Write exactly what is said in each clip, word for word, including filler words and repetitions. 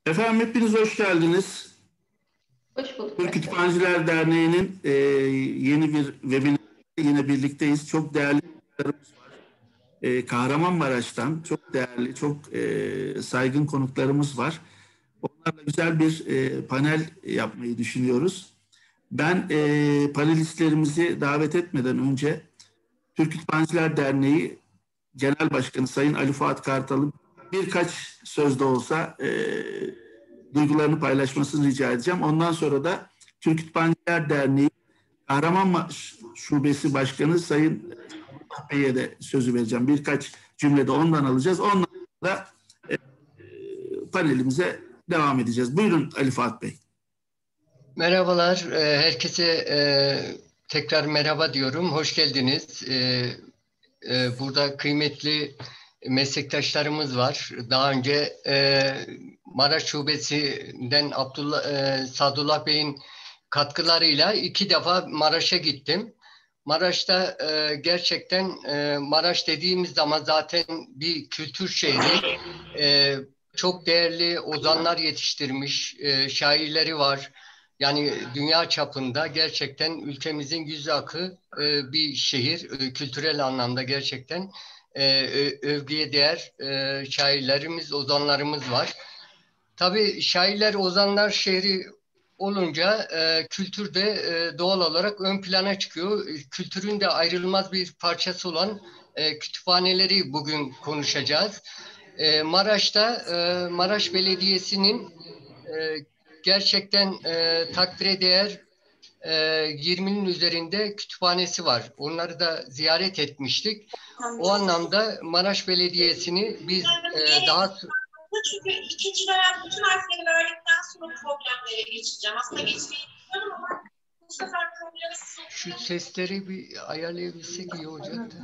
Efendim hepiniz hoş geldiniz. Hoş bulduk Türk başkanım. Kütüphaneciler Derneği'nin e, yeni bir webinarında yine birlikteyiz. Çok değerli konuklarımız var. E, Kahramanmaraş'tan çok değerli, çok e, saygın konuklarımız var. Onlarla güzel bir e, panel yapmayı düşünüyoruz. Ben e, panelistlerimizi davet etmeden önce Türk Kütüphaneciler Derneği Genel Başkanı Sayın Ali Fuat Kartal'ın birkaç sözde olsa e, duygularını paylaşmasını rica edeceğim. Ondan sonra da Türk Kütüphaneciler Derneği Kahramanmaraş Şubesi Başkanı Sayın Bey'e de sözü vereceğim. Birkaç cümlede ondan alacağız. Ondan sonra e, panelimize devam edeceğiz. Buyurun Ali Fuat Bey. Merhabalar, herkese tekrar merhaba diyorum. Hoş geldiniz. Burada kıymetli meslektaşlarımız var. Daha önce Maraş Şubesi'nden Abdullah, Sadullah Bey'in katkılarıyla iki defa Maraş'a gittim. Maraş'ta gerçekten Maraş dediğimiz zaman zaten bir kültür şehri. Çok değerli ozanlar yetiştirmiş, şairleri var. Yani dünya çapında gerçekten ülkemizin yüz akı e, bir şehir. E, kültürel anlamda gerçekten e, övgüye değer e, şairlerimiz, ozanlarımız var. Tabii şairler, ozanlar şehri olunca e, kültür de e, doğal olarak ön plana çıkıyor. Kültürün de ayrılmaz bir parçası olan e, kütüphaneleri bugün konuşacağız. E, Maraş'ta e, Maraş Belediyesi'nin e, gerçekten e, takdire değer e, yirminin üzerinde kütüphanesi var. Onları da ziyaret etmiştik. O anlamda Maraş Belediyesi'ni biz e, daha... Çünkü ikinci dönem bütün harfleri verdikten sonra problemlere geçeceğim. Aslında geçmeyi düşünüyorum ama bu sefer problemi... Şu sesleri bir ayarlayabilsek iyi olacaktı.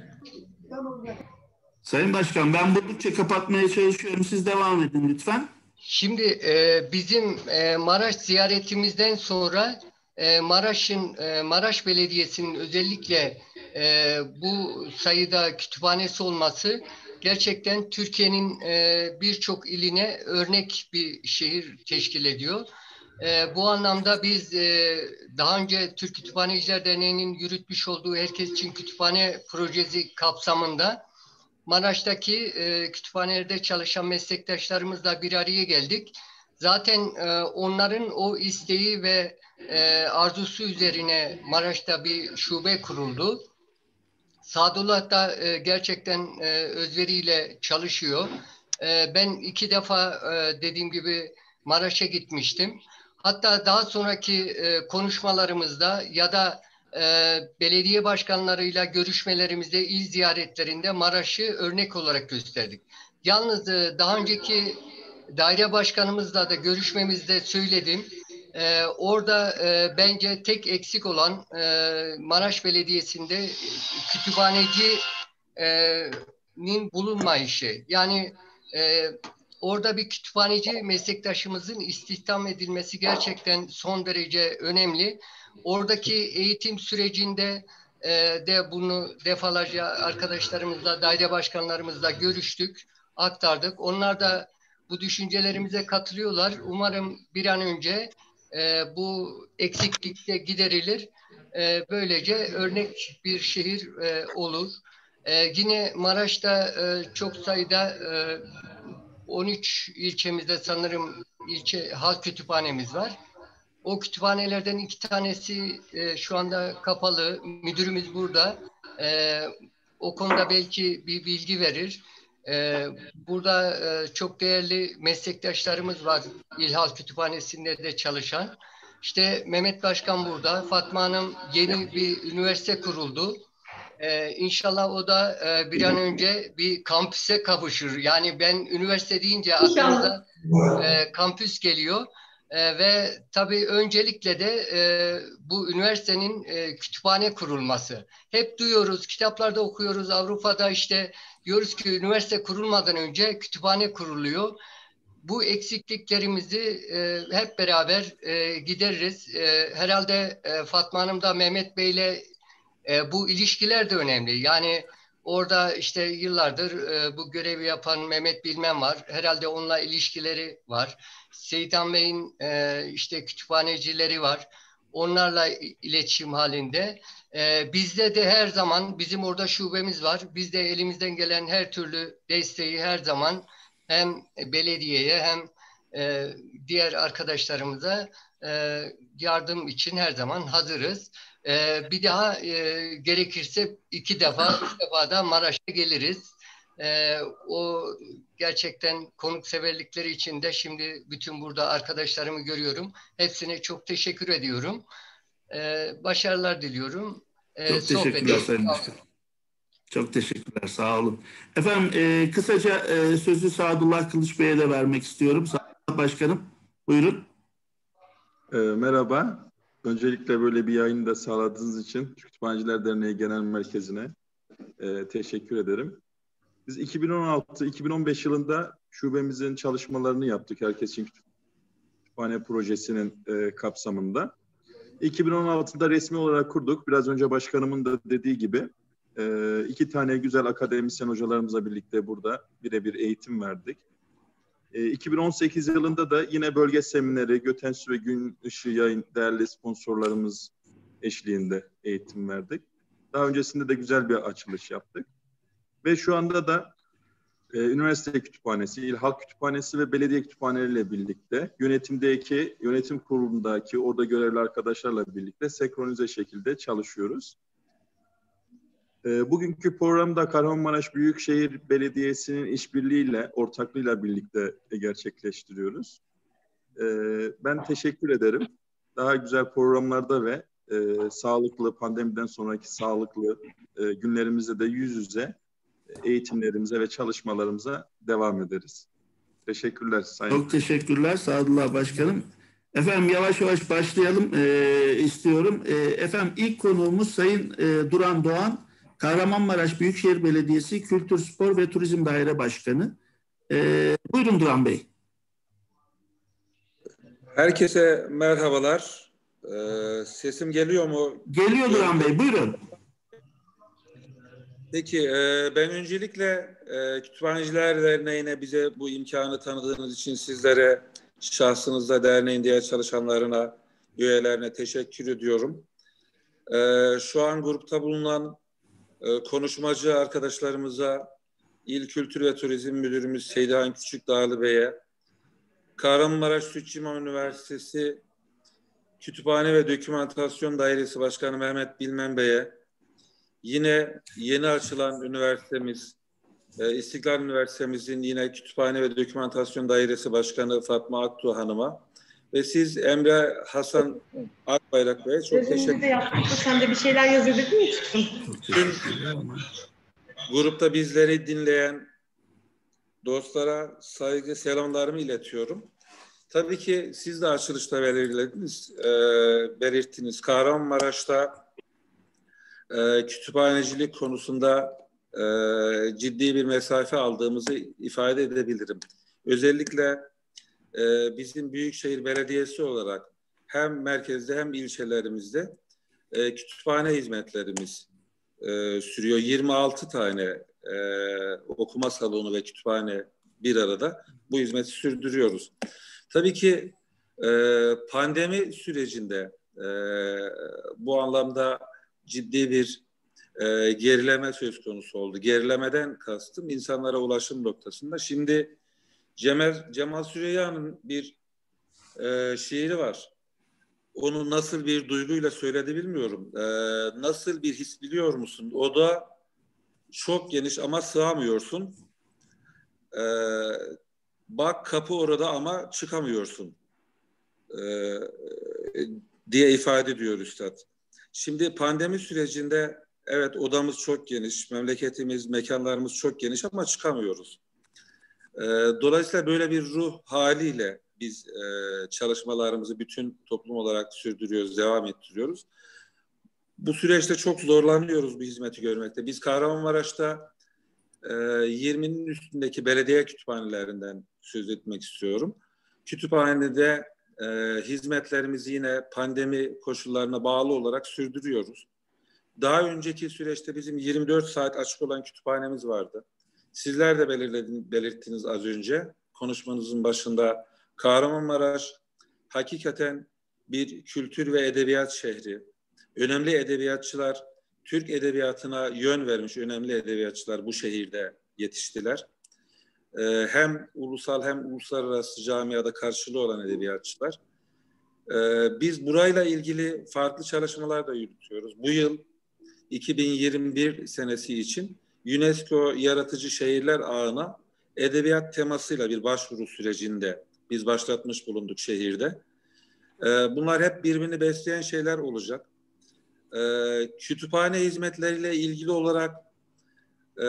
Sayın Başkan, ben buldukça kapatmaya çalışıyorum. Siz devam edin lütfen. Şimdi e, bizim e, Maraş ziyaretimizden sonra e, Maraş'ın e, Maraş Belediyesi'nin özellikle e, bu sayıda kütüphanesi olması gerçekten Türkiye'nin e, birçok iline örnek bir şehir teşkil ediyor. E, bu anlamda biz e, daha önce Türk Kütüphaneciler Derneği'nin yürütmüş olduğu Herkes için Kütüphane projesi kapsamında Maraş'taki e, kütüphanelerde çalışan meslektaşlarımızla bir araya geldik. Zaten e, onların o isteği ve e, arzusu üzerine Maraş'ta bir şube kuruldu. Sadullah da e, gerçekten e, özveriyle çalışıyor. E, ben iki defa e, dediğim gibi Maraş'a gitmiştim. Hatta daha sonraki e, konuşmalarımızda ya da e, belediye başkanlarıyla görüşmelerimizde, il ziyaretlerinde Maraş'ı örnek olarak gösterdik. Yalnız e, daha önceki daire başkanımızla da görüşmemizde söyledim. Ee, orada e, bence tek eksik olan e, Maraş Belediyesi'nde kütüphanecinin bulunmayışı. Yani e, orada bir kütüphaneci meslektaşımızın istihdam edilmesi gerçekten son derece önemli. Oradaki eğitim sürecinde e, de bunu defalarca arkadaşlarımızla, daire başkanlarımızla görüştük, aktardık. Onlar da bu düşüncelerimize katılıyorlar. Umarım bir an önce e, bu eksiklik de giderilir. E, böylece örnek bir şehir e, olur. E, yine Maraş'ta e, çok sayıda e, on üç ilçemizde sanırım ilçe halk kütüphanemiz var. O kütüphanelerden iki tanesi e, şu anda kapalı. Müdürümüz burada. E, o konuda belki bir bilgi verir. E, burada e, çok değerli meslektaşlarımız var. İl Halk Kütüphanesi'nde de çalışan. İşte Mehmet Başkan burada. Fatma Hanım yeni bir üniversite kuruldu. Ee, inşallah o da e, bir an önce bir kampüse kavuşur. Yani ben üniversite deyince aklımıza e, kampüs geliyor. E, ve tabii öncelikle de e, bu üniversitenin e, kütüphane kurulması. Hep duyuyoruz, kitaplarda okuyoruz, Avrupa'da işte diyoruz ki üniversite kurulmadan önce kütüphane kuruluyor. Bu eksikliklerimizi e, hep beraber e, gideririz. E, herhalde e, Fatma Hanım da Mehmet Bey'le e, bu ilişkiler de önemli. Yani Orada işte yıllardır e, bu görevi yapan Mehmet Bilmen var. Herhalde onunla ilişkileri var. Seyitan Bey'in e, işte kütüphanecileri var. Onlarla iletişim halinde. E, bizde de her zaman bizim orada şubemiz var. Biz de elimizden gelen her türlü desteği her zaman hem belediyeye hem e, diğer arkadaşlarımıza e, yardım için her zaman hazırız. Ee, bir daha e, gerekirse iki defa, üç defa da Maraş'a geliriz. Ee, o gerçekten konukseverlikleri için de şimdi bütün burada arkadaşlarımı görüyorum. Hepsine çok teşekkür ediyorum. Ee, başarılar diliyorum. Ee, Çok teşekkürler sohbeti Sayın Başkanım. Çok teşekkürler. Sağ olun. Efendim e, kısaca e, sözü Sadullah Kılıç Bey'e de vermek istiyorum. Sadullah Başkanım buyurun. E, merhaba. Öncelikle böyle bir yayını da sağladığınız için Kütüphaneciler Derneği Genel Merkezi'ne e, teşekkür ederim. Biz iki bin on altı iki bin on beş yılında şubemizin çalışmalarını yaptık. Herkesin Kütüphane Projesi'nin e, kapsamında. iki bin on altıda resmi olarak kurduk. Biraz önce başkanımın da dediği gibi e, iki tane güzel akademisyen hocalarımızla birlikte burada birebir eğitim verdik. E, iki bin on sekiz yılında da yine bölge semineri, Götensu ve Gün Işığı Yayın değerli sponsorlarımız eşliğinde eğitim verdik. Daha öncesinde de güzel bir açılış yaptık. Ve şu anda da e, üniversite kütüphanesi, İl Halk Kütüphanesi ve belediye kütüphaneleriyle birlikte yönetimdeki, yönetim kurulundaki orada görevli arkadaşlarla birlikte senkronize şekilde çalışıyoruz. E, bugünkü programda Kahramanmaraş Büyükşehir Belediyesi'nin işbirliğiyle, ortaklığıyla birlikte gerçekleştiriyoruz. E, ben teşekkür ederim. Daha güzel programlarda ve e, sağlıklı, pandemiden sonraki sağlıklı e, günlerimizde de yüz yüze eğitimlerimize ve çalışmalarımıza devam ederiz. Teşekkürler Sayın. Çok teşekkürler Sadullah Başkanım. Efendim yavaş yavaş başlayalım e, istiyorum. E, efendim ilk konuğumuz Sayın e, Duran Doğan, Kahramanmaraş Büyükşehir Belediyesi Kültür, Spor ve Turizm Daire Başkanı. E, buyurun Duran Bey. Herkese merhabalar. Ee, sesim geliyor mu? Geliyor Duran Bey, buyurun. Peki, e, ben öncelikle e, Kütüphaneciler Derneği'ne bize bu imkanı tanıdığınız için sizlere, şahsınızda derneğin diğer çalışanlarına, üyelerine teşekkür ediyorum. E, şu an grupta bulunan e, konuşmacı arkadaşlarımıza, İl Kültür ve Turizm Müdürümüz Seydihan Küçükdağlı Bey'e, Kahramanmaraş Sütçü İmam Üniversitesi Kütüphane ve Dokümantasyon Dairesi Başkanı Mehmet Bilmen Bey'e, yine yeni açılan üniversitemiz, İstiklal Üniversitemizin yine Kütüphane ve Dokümantasyon Dairesi Başkanı Fatma Aktuğ Hanım'a ve siz Emre Hasan Akbayrak Bey'e çok teşekkür ederim. de yaptık. Sen de bir şeyler yazıyor dedin mi? Tüm grupta bizleri dinleyen dostlara saygı selamlarımı iletiyorum. Tabii ki siz de açılışta belirlediniz, e, belirttiniz. Kahramanmaraş'ta e, kütüphanecilik konusunda e, ciddi bir mesafe aldığımızı ifade edebilirim. Özellikle e, bizim Büyükşehir Belediyesi olarak hem merkezde hem ilçelerimizde e, kütüphane hizmetlerimiz e, sürüyor. yirmi altı tane e, okuma salonu ve kütüphane bir arada bu hizmeti sürdürüyoruz. Tabii ki e, pandemi sürecinde e, bu anlamda ciddi bir e, gerileme söz konusu oldu. Gerilemeden kastım insanlara ulaşım noktasında. Şimdi Cemal, Cemal Süreyya'nın bir e, şiiri var. Onu nasıl bir duyguyla söyledi bilmiyorum. E, nasıl bir his biliyor musun? O da çok geniş ama sığamıyorsun. E, bak kapı orada ama çıkamıyorsun e, diye ifade ediyor Üstad. Şimdi pandemi sürecinde evet odamız çok geniş, memleketimiz, mekanlarımız çok geniş ama çıkamıyoruz. E, dolayısıyla böyle bir ruh haliyle biz e, çalışmalarımızı bütün toplum olarak sürdürüyoruz, devam ettiriyoruz. Bu süreçte çok zorlanıyoruz bu hizmeti görmekte. Biz Kahramanmaraş'ta e, yirminin üstündeki belediye kütüphanelerinden söz etmek istiyorum. Kütüphanede e, hizmetlerimizi yine pandemi koşullarına bağlı olarak sürdürüyoruz. daha önceki süreçte bizim yirmi dört saat açık olan kütüphanemiz vardı. Sizler de belirttiniz az önce konuşmanızın başında. Kahramanmaraş hakikaten bir kültür ve edebiyat şehri. Önemli edebiyatçılar, Türk edebiyatına yön vermiş önemli edebiyatçılar bu şehirde yetiştiler. Ee, hem ulusal hem uluslararası camiada karşılığı olan edebiyatçılar. Ee, biz burayla ilgili farklı çalışmalar da yürütüyoruz. Bu yıl iki bin yirmi bir senesi için UNESCO Yaratıcı Şehirler Ağı'na edebiyat temasıyla bir başvuru sürecinde biz başlatmış bulunduk şehirde. Ee, bunlar hep birbirini besleyen şeyler olacak. Ee, kütüphane hizmetleriyle ilgili olarak e,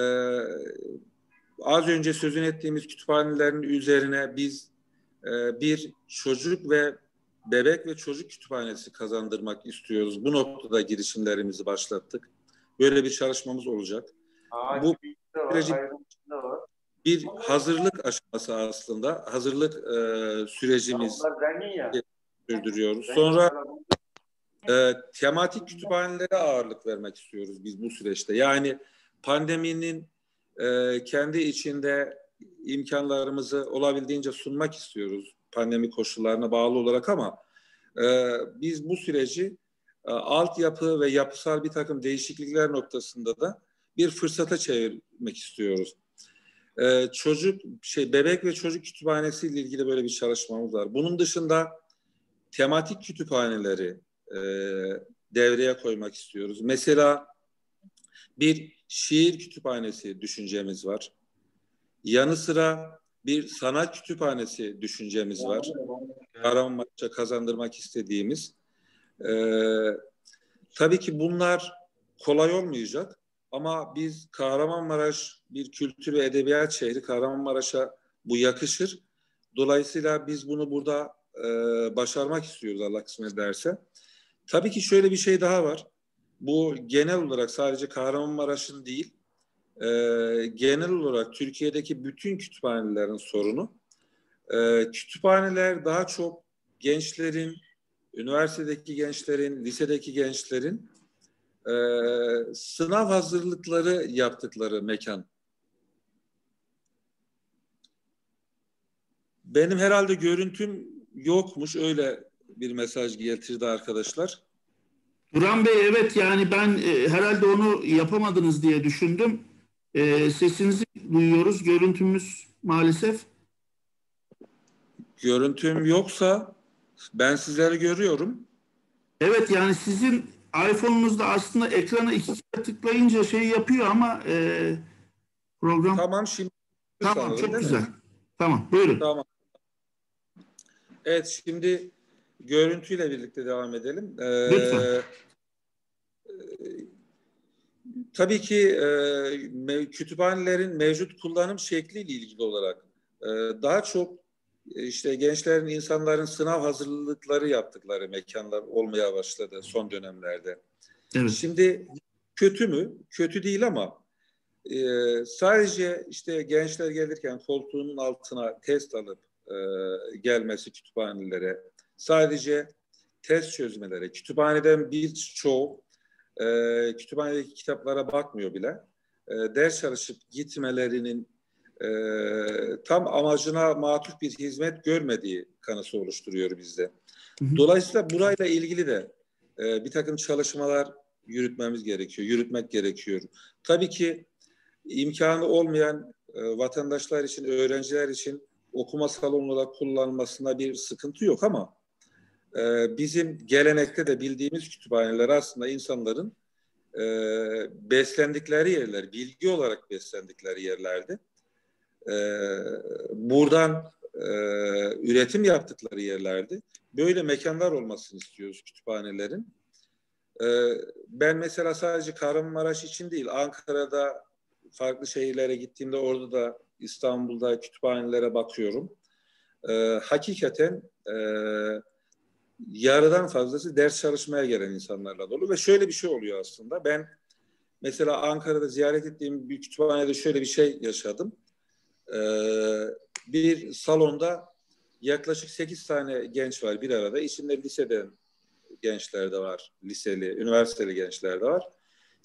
az önce sözünü ettiğimiz kütüphanelerin üzerine biz e, bir çocuk ve bebek ve çocuk kütüphanesi kazandırmak istiyoruz. Bu noktada girişimlerimizi başlattık. Böyle bir çalışmamız olacak. Aa, bu süreci bir hazırlık aşaması aslında. Hazırlık e, sürecimiz sürdürüyoruz. Sonra e, tematik kütüphanelere ağırlık vermek istiyoruz biz bu süreçte. Yani pandeminin e, kendi içinde imkanlarımızı olabildiğince sunmak istiyoruz. Pandemi koşullarına bağlı olarak ama e, biz bu süreci e, altyapı ve yapısal bir takım değişiklikler noktasında da bir fırsata çevirmek istiyoruz. E, çocuk, şey bebek ve çocuk kütüphanesiyle ilgili böyle bir çalışmamız var. Bunun dışında tematik kütüphaneleri e, devreye koymak istiyoruz. Mesela bir şiir kütüphanesi düşüncemiz var. Yanı sıra bir sanat kütüphanesi düşüncemiz var. Kahramanmaraş'a kazandırmak istediğimiz. Ee, tabii ki bunlar kolay olmayacak ama biz Kahramanmaraş bir kültür ve edebiyat şehri. Kahramanmaraş'a bu yakışır. Dolayısıyla biz bunu burada e, başarmak istiyoruz Allah kısmet ederse. Tabii ki şöyle bir şey daha var. Bu genel olarak sadece Kahramanmaraş'ın değil, e, genel olarak Türkiye'deki bütün kütüphanelerin sorunu. E, kütüphaneler daha çok gençlerin, üniversitedeki gençlerin, lisedeki gençlerin e, sınav hazırlıkları yaptıkları mekan. Benim herhalde görüntüm yokmuş, öyle bir mesaj getirdi arkadaşlar. Duran Bey, evet, yani ben e, herhalde onu yapamadınız diye düşündüm. E, sesinizi duyuyoruz, görüntümüz maalesef. Görüntüm yoksa ben sizleri görüyorum. Evet, yani sizin iPhone'unuzda aslında ekrana iki kere tıklayınca şey yapıyor ama e, program... Tamam, şimdi Tamam, sanırım, çok güzel. Mi? Tamam, buyurun. Tamam. Evet, şimdi görüntüyle birlikte devam edelim. Ee, Lütfen. E, tabii ki e, kütüphanelerin mevcut kullanım şekliyle ilgili olarak e, daha çok işte gençlerin, insanların sınav hazırlıkları yaptıkları mekanlar olmaya başladı son dönemlerde. Evet. Şimdi kötü mü? Kötü değil ama e, sadece işte gençler gelirken koltuğunun altına test alıp e, gelmesi kütüphanelere, sadece test çözmeleri, kütüphaneden birçoğu e, kütüphanedeki kitaplara bakmıyor bile, e, ders çalışıp gitmelerinin e, tam amacına matuf bir hizmet görmediği kanısı oluşturuyor bizde. Hı hı. Dolayısıyla burayla ilgili de e, bir takım çalışmalar yürütmemiz gerekiyor, yürütmek gerekiyor. Tabii ki imkanı olmayan e, vatandaşlar için, öğrenciler için okuma salonu olarak kullanılmasında bir sıkıntı yok ama e, bizim gelenekte de bildiğimiz kütüphaneler aslında insanların e, beslendikleri yerler, bilgi olarak beslendikleri yerlerdi. E, buradan e, üretim yaptıkları yerlerdi. Böyle mekanlar olmasını istiyoruz kütüphanelerin. E, ben mesela sadece Kahramanmaraş için değil, Ankara'da farklı şehirlere gittiğimde orada da İstanbul'da kütüphanelere bakıyorum. E, hakikaten e, yarıdan fazlası ders çalışmaya gelen insanlarla dolu ve şöyle bir şey oluyor aslında. Ben mesela Ankara'da ziyaret ettiğim bir kütüphanede şöyle bir şey yaşadım. Ee, bir salonda yaklaşık sekiz tane genç var bir arada. İçinde liseden gençler de var, liseli, üniversiteli gençler de var.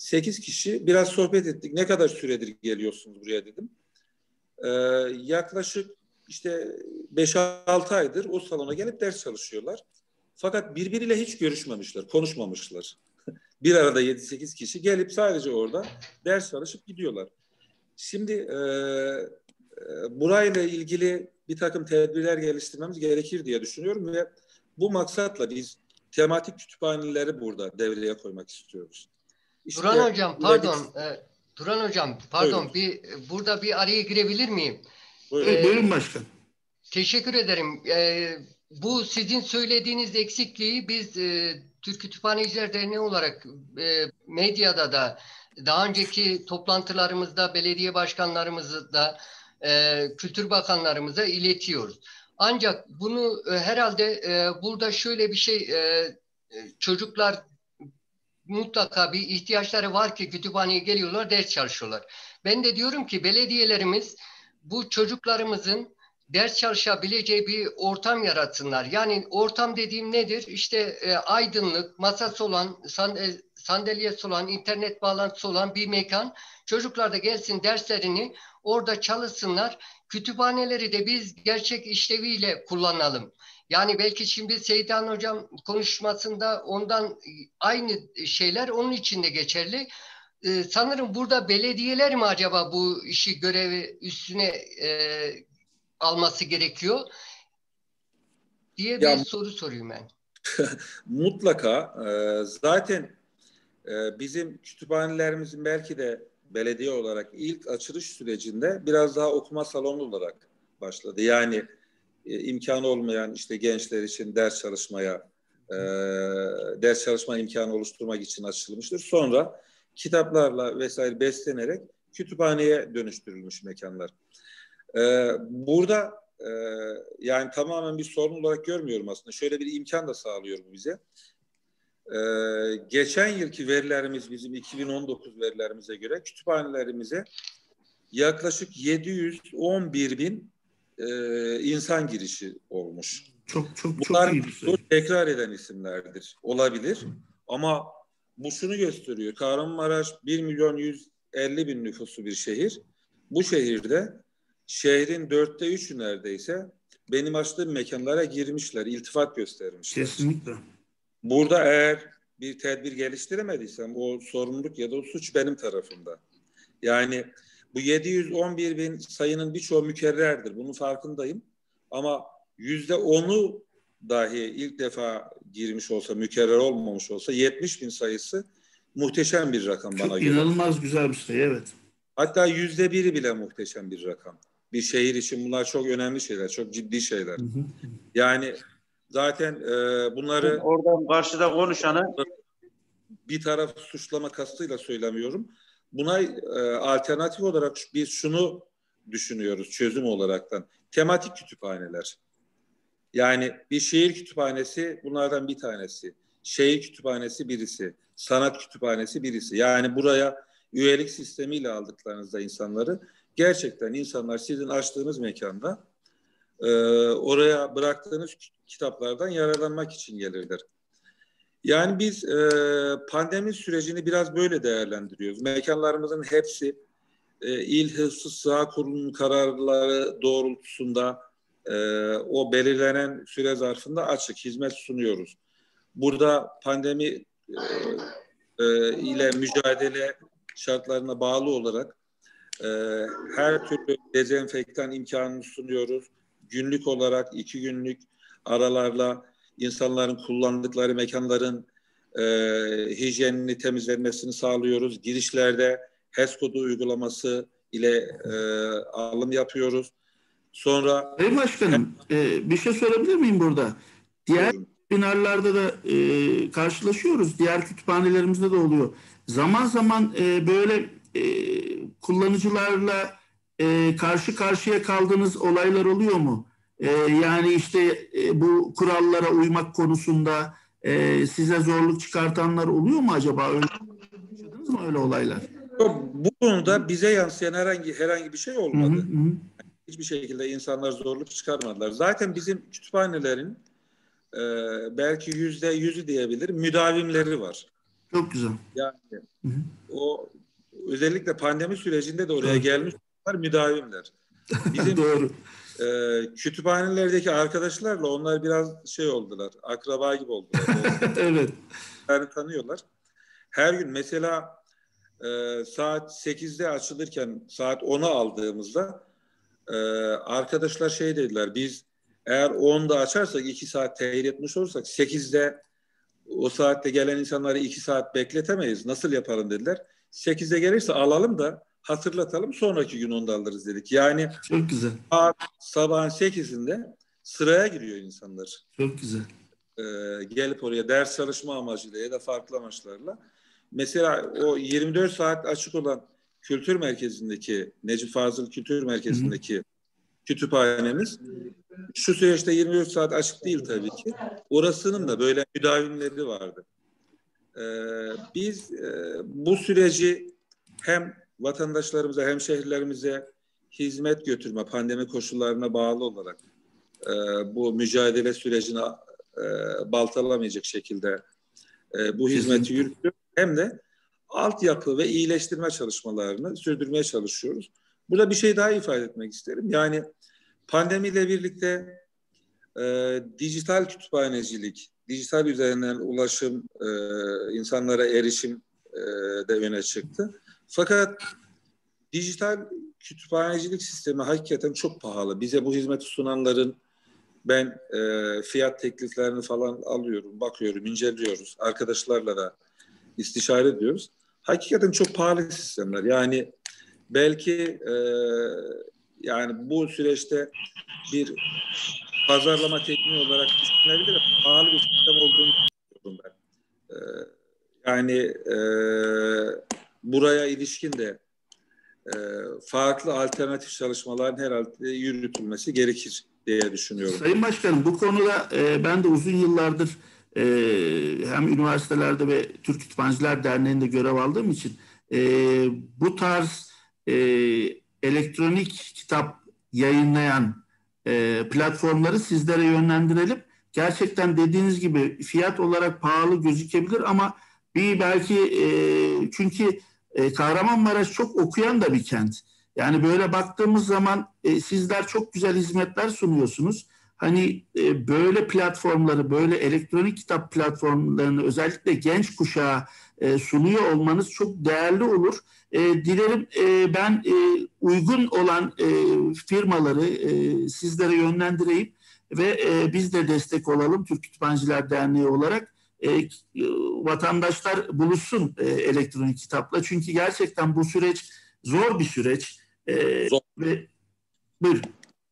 sekiz kişi biraz sohbet ettik. Ne kadar süredir geliyorsunuz buraya dedim. Ee, yaklaşık işte beş altı aydır o salona gelip ders çalışıyorlar. Fakat birbiriyle hiç görüşmemişler, konuşmamışlar. Bir arada yedi sekiz kişi gelip sadece orada ders çalışıp gidiyorlar. Şimdi e, e, burayla ilgili bir takım tedbirler geliştirmemiz gerekir diye düşünüyorum ve bu maksatla biz tematik kütüphaneleri burada devreye koymak istiyoruz. İşte, Duran Hocam pardon, bir... e, Duran Hocam pardon, Buyurun. bir burada bir araya girebilir miyim? Buyurun, Ee, Buyurun başkan. Teşekkür ederim. Ee, bu sizin söylediğiniz eksikliği biz e, Türk Kütüphaneciler Derneği olarak e, medyada da daha önceki toplantılarımızda belediye başkanlarımızda e, kültür bakanlarımıza iletiyoruz. Ancak bunu e, herhalde e, burada şöyle bir şey e, çocuklar mutlaka bir ihtiyaçları var ki kütüphaneye geliyorlar, ders çalışıyorlar. Ben de diyorum ki belediyelerimiz bu çocuklarımızın ders çalışabileceği bir ortam yaratsınlar. Yani ortam dediğim nedir? İşte e, aydınlık, masası olan, sand- sandalyesi olan, internet bağlantısı olan bir mekan. Çocuklar da gelsin, derslerini orada çalışsınlar. Kütüphaneleri de biz gerçek işleviyle kullanalım. Yani belki şimdi Seydan Hocam konuşmasında ondan aynı şeyler onun için de geçerli. Ee, sanırım burada belediyeler mi acaba bu işi görevi üstüne e, alması gerekiyor diye bir Ya, soru sorayım ben. mutlaka e, zaten e, bizim kütüphanelerimizin belki de belediye olarak ilk açılış sürecinde biraz daha okuma salonu olarak başladı. Yani e, imkanı olmayan işte gençler için ders çalışmaya, e, ders çalışma imkanı oluşturmak için açılmıştır. Sonra kitaplarla vesaire beslenerek kütüphaneye dönüştürülmüş mekanlar. E, burada e, yani tamamen bir sorun olarak görmüyorum aslında. Şöyle bir imkan da sağlıyor bu bize. Ee, geçen yılki verilerimiz bizim iki bin on dokuz verilerimize göre kütüphanelerimize yaklaşık yedi yüz on bir bin e, insan girişi olmuş. Çok çok Bunlar çok iyi bir şey. tekrar eden isimlerdir. Olabilir. Ama bu şunu gösteriyor. Kahramanmaraş bir milyon yüz elli bin nüfusu bir şehir. Bu şehirde şehrin dörtte üçü neredeyse benim açtığım mekanlara girmişler, iltifat göstermişler. Kesinlikle. Burada eğer bir tedbir geliştiremediysem o sorumluluk ya da o suç benim tarafımda. Yani bu yedi yüz on bir bin sayının birçoğu mükerrerdir. Bunun farkındayım. Ama yüzde onu dahi ilk defa girmiş olsa, mükerrer olmamış olsa yetmiş bin sayısı muhteşem bir rakam Çok bana göre. inanılmaz güzel bir şey, evet. Hatta yüzde biri bile muhteşem bir rakam. Bir şehir için bunlar çok önemli şeyler, çok ciddi şeyler. Hı hı. Yani zaten e, bunları oradan karşıda konuşanı bir taraf suçlama kastıyla söylemiyorum. Buna e, alternatif olarak biz şunu düşünüyoruz çözüm olaraktan. Tematik kütüphaneler. Yani bir şehir kütüphanesi bunlardan bir tanesi. Şehir kütüphanesi birisi. Sanat kütüphanesi birisi. Yani buraya üyelik sistemiyle aldıklarınızda insanları gerçekten insanlar sizin açtığınız mekanda e, oraya bıraktığınız kitaplardan yararlanmak için gelirler. Yani biz e, pandemi sürecini biraz böyle değerlendiriyoruz. Mekanlarımızın hepsi e, İl Hıfzı Sıha Kurulu'nun kararları doğrultusunda e, o belirlenen süre zarfında açık hizmet sunuyoruz. Burada pandemi e, e, ile mücadele şartlarına bağlı olarak e, her türlü dezenfektan imkanını sunuyoruz. Günlük olarak iki günlük aralarla insanların kullandıkları mekanların e, hijyenini temizlenmesini sağlıyoruz. Girişlerde H E S kodu uygulaması ile e, alım yapıyoruz. Sonra Sayın Başkanım, e, bir şey sorabilir miyim burada? Diğer binalarda da e, karşılaşıyoruz. Diğer kütüphanelerimizde de oluyor. Zaman zaman e, böyle e, kullanıcılarla e, karşı karşıya kaldığınız olaylar oluyor mu? E, yani işte e, bu kurallara uymak konusunda e, size zorluk çıkartanlar oluyor mu acaba? Öyle, yaşadınız mı öyle olaylar? bu konuda bize yansıyan herhangi herhangi bir şey olmadı. Hı hı hı. Hiçbir şekilde insanlar zorluk çıkarmadılar. Zaten bizim kütüphanelerin e, belki yüzde yüzü diyebilirim müdavimleri var. Çok güzel. Yani Hı hı. o özellikle pandemi sürecinde de oraya Evet. gelmiş müdavimler. Bizim Doğru. e, kütüphanelerdeki arkadaşlarla onlar biraz şey oldular, akraba gibi oldular. Evet. Yani tanıyorlar. Her gün mesela e, saat sekizde açılırken saat ona aldığımızda e, arkadaşlar şey dediler, biz eğer onda açarsak iki saat tehir etmiş olursak sekizde o saatte gelen insanları iki saat bekletemeyiz. Nasıl yapalım dediler. sekizde gelirse alalım da hatırlatalım, sonraki gün onda alırız dedik. Yani Çok güzel. saat sabahın sekizinde sıraya giriyor insanlar. Çok güzel. Ee, gelip oraya ders çalışma amacıyla ya da farklı amaçlarla. Mesela o yirmi dört saat açık olan kültür merkezindeki, Necip Fazıl Kültür Merkezi'ndeki hı hı. kütüphanemiz şu süreçte yirmi dört saat açık değil tabii ki. Orasının da böyle müdavimleri vardı. Ee, biz e, bu süreci hem vatandaşlarımıza hem şehirlerimize hizmet götürme, pandemi koşullarına bağlı olarak e, bu mücadele sürecini e, baltalamayacak şekilde e, bu hizmeti yürütüyor. Hem de altyapı ve iyileştirme çalışmalarını sürdürmeye çalışıyoruz. Burada bir şey daha ifade etmek isterim. Yani pandemiyle birlikte e, dijital kütüphanecilik, dijital üzerinden ulaşım, e, insanlara erişim e, de öne çıktı. Fakat dijital kütüphanecilik sistemi hakikaten çok pahalı. Bize bu hizmeti sunanların ben e, fiyat tekliflerini falan alıyorum, bakıyorum, inceliyoruz. Arkadaşlarla da istişare ediyoruz. Hakikaten çok pahalı sistemler. Yani belki e, yani bu süreçte bir pazarlama tekniği olarak düşünülebilir ama pahalı bir sistem olduğunu düşünüyorum ben. E, yani e, buraya ilişkin de e, farklı alternatif çalışmaların herhalde yürütülmesi gerekir diye düşünüyorum. Sayın Başkanım, bu konuda e, ben de uzun yıllardır e, hem üniversitelerde ve Türk Kütüphaneciler Derneği'nde görev aldığım için e, bu tarz e, elektronik kitap yayınlayan e, platformları sizlere yönlendirelim. Gerçekten dediğiniz gibi fiyat olarak pahalı gözükebilir ama bir belki e, çünkü e, Kahramanmaraş çok okuyan da bir kent. Yani böyle baktığımız zaman e, sizler çok güzel hizmetler sunuyorsunuz. Hani e, böyle platformları, böyle elektronik kitap platformlarını özellikle genç kuşağa e, sunuyor olmanız çok değerli olur. E, dilerim e, ben e, uygun olan e, firmaları e, sizlere yönlendireyim ve e, biz de destek olalım Türk Kütüphaneciler Derneği olarak. E, vatandaşlar buluşsun e, elektronik kitapla. Çünkü gerçekten bu süreç zor bir süreç. E, zor. Ve, buyurun.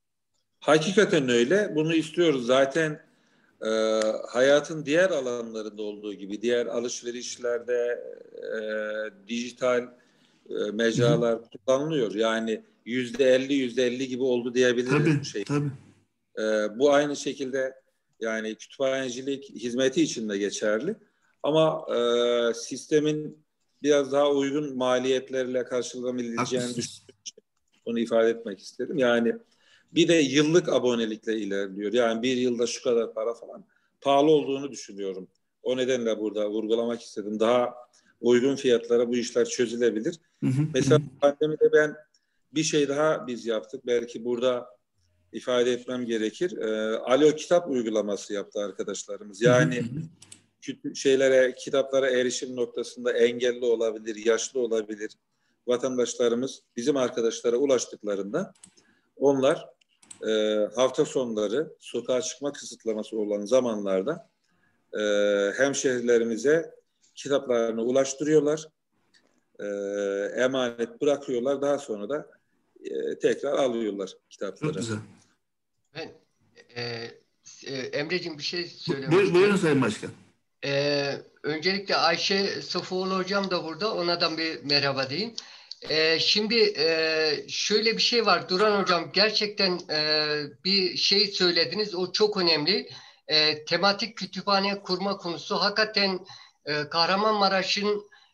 Hakikaten öyle. Bunu istiyoruz. Zaten e, hayatın diğer alanlarında olduğu gibi diğer alışverişlerde e, dijital e, mecralar Hı-hı. kullanılıyor. Yani yüzde elli yüzde elli gibi oldu diyebiliriz tabii, bu şey. Tabii. E, bu aynı şekilde yani kütüphanecilik hizmeti için de geçerli. Ama e, sistemin biraz daha uygun maliyetlerle karşılanabileceğini düşünüyorum. Onu ifade etmek istedim. Yani bir de yıllık abonelikle ilerliyor. Yani bir yılda şu kadar para falan pahalı olduğunu düşünüyorum. O nedenle burada vurgulamak istedim. Daha uygun fiyatlara bu işler çözülebilir. Hı hı, Mesela hı. pandemide ben bir şey daha biz yaptık. Belki burada ifade etmem gerekir. Ee, Alo Kitap uygulaması yaptı arkadaşlarımız. Yani hı hı. şeylere, kitaplara erişim noktasında engelli olabilir, yaşlı olabilir vatandaşlarımız bizim arkadaşlara ulaştıklarında onlar e, hafta sonları sokağa çıkma kısıtlaması olan zamanlarda e, hemşehrilerimize kitaplarını ulaştırıyorlar, e, emanet bırakıyorlar, daha sonra da e, tekrar alıyorlar kitapları. Çok güzel. Ben e, e, Emreciğim bir şey söylemek Buyur, istiyorum. Buyurun Sayın Başkan. Ee, öncelikle Ayşe Sıfıoğlu hocam da burada. Ona da bir merhaba diyeyim. Ee, şimdi e, şöyle bir şey var. Duran hocam gerçekten e, bir şey söylediniz. O çok önemli. E, tematik kütüphane kurma konusu hakikaten e, Kahramanmaraş'ın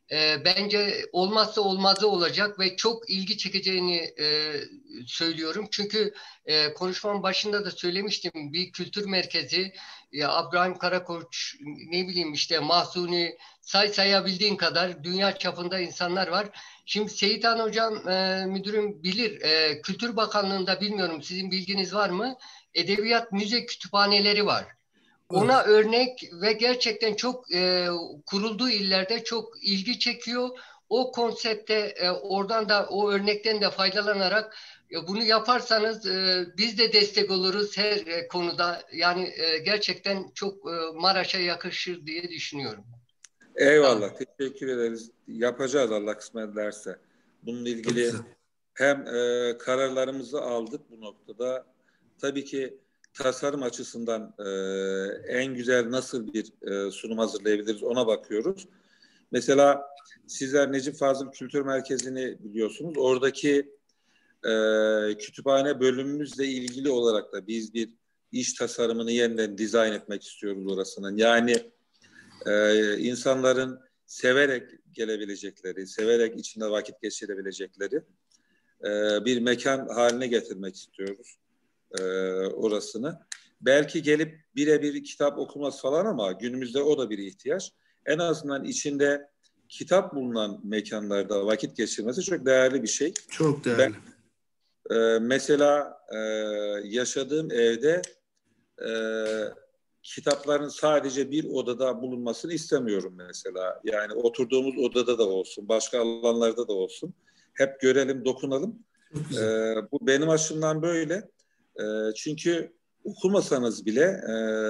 e, bence olmazsa olmazı olacak ve çok ilgi çekeceğini e, söylüyorum. Çünkü e, konuşmamın başında da söylemiştim, bir kültür merkezi, ya İbrahim Karakoç, ne bileyim işte Mahsuni, say sayabildiğin kadar dünya çapında insanlar var. Şimdi Seyitan Hocam, e, müdürüm bilir, e, Kültür Bakanlığı'nda, bilmiyorum sizin bilginiz var mı? Edebiyat müze kütüphaneleri var. Ona örnek ve gerçekten çok e, kurulduğu illerde çok ilgi çekiyor. O konsepte e, oradan da, o örnekten de faydalanarak e, bunu yaparsanız e, biz de destek oluruz her e, konuda. Yani e, gerçekten çok e, Maraş'a yakışır diye düşünüyorum. Eyvallah. Teşekkür ederiz. Yapacağız Allah kısmet ederse. Bununla ilgili hem e, kararlarımızı aldık bu noktada. Tabii ki tasarım açısından e, en güzel nasıl bir e, sunum hazırlayabiliriz ona bakıyoruz. Mesela sizler Necip Fazıl Kültür Merkezi'ni biliyorsunuz. Oradaki e, kütüphane bölümümüzle ilgili olarak da biz bir iş tasarımını yeniden dizayn etmek istiyoruz orasının. Yani e, insanların severek gelebilecekleri, severek içinde vakit geçirebilecekleri e, bir mekan haline getirmek istiyoruz. E, orasını. Belki gelip birebir kitap okuması falan ama günümüzde o da bir ihtiyaç. En azından içinde kitap bulunan mekanlarda vakit geçirmesi çok değerli bir şey. Çok değerli. Ben, e, mesela e, yaşadığım evde e, kitapların sadece bir odada bulunmasını istemiyorum mesela. Yani oturduğumuz odada da olsun, başka alanlarda da olsun. Hep görelim, dokunalım. E, bu benim açımdan böyle. E, çünkü okumasanız bile e,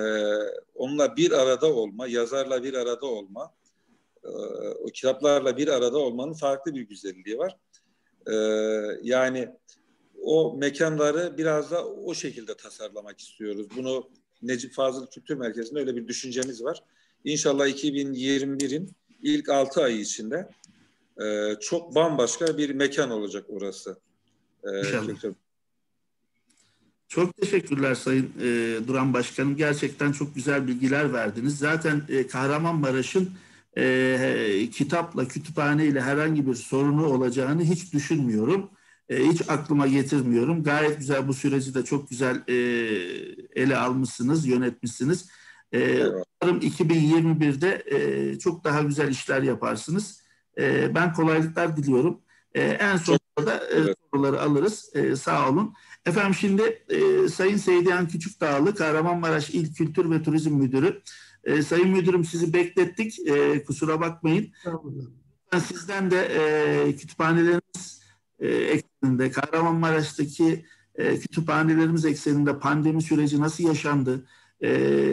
onunla bir arada olma, yazarla bir arada olma, e, o kitaplarla bir arada olmanın farklı bir güzelliği var. E, yani o mekanları biraz da o şekilde tasarlamak istiyoruz. Bunu Necip Fazıl Kültür Merkezi'nde öyle bir düşüncemiz var. İnşallah iki bin yirmi birin ilk altı ayı içinde e, çok bambaşka bir mekan olacak orası. E, İnşallah. Çok teşekkürler Sayın e, Duran Başkanım. Gerçekten çok güzel bilgiler verdiniz. Zaten e, Kahramanmaraş'ın e, kitapla, kütüphaneyle herhangi bir sorunu olacağını hiç düşünmüyorum. E, hiç aklıma getirmiyorum. Gayet güzel, bu süreci de çok güzel e, ele almışsınız, yönetmişsiniz. E, umarım iki bin yirmi birde e, çok daha güzel işler yaparsınız. E, ben kolaylıklar diliyorum. E, en sonunda da e, soruları alırız. E, sağ olun. Efendim şimdi e, Sayın Seydihan Küçükdağlı, Kahramanmaraş İl Kültür ve Turizm Müdürü. E, Sayın Müdürüm, sizi beklettik. E, kusura bakmayın. Ben sizden de e, kütüphanelerimiz e, ekseninde, Kahramanmaraş'taki e, kütüphanelerimiz ekseninde pandemi süreci nasıl yaşandı? E,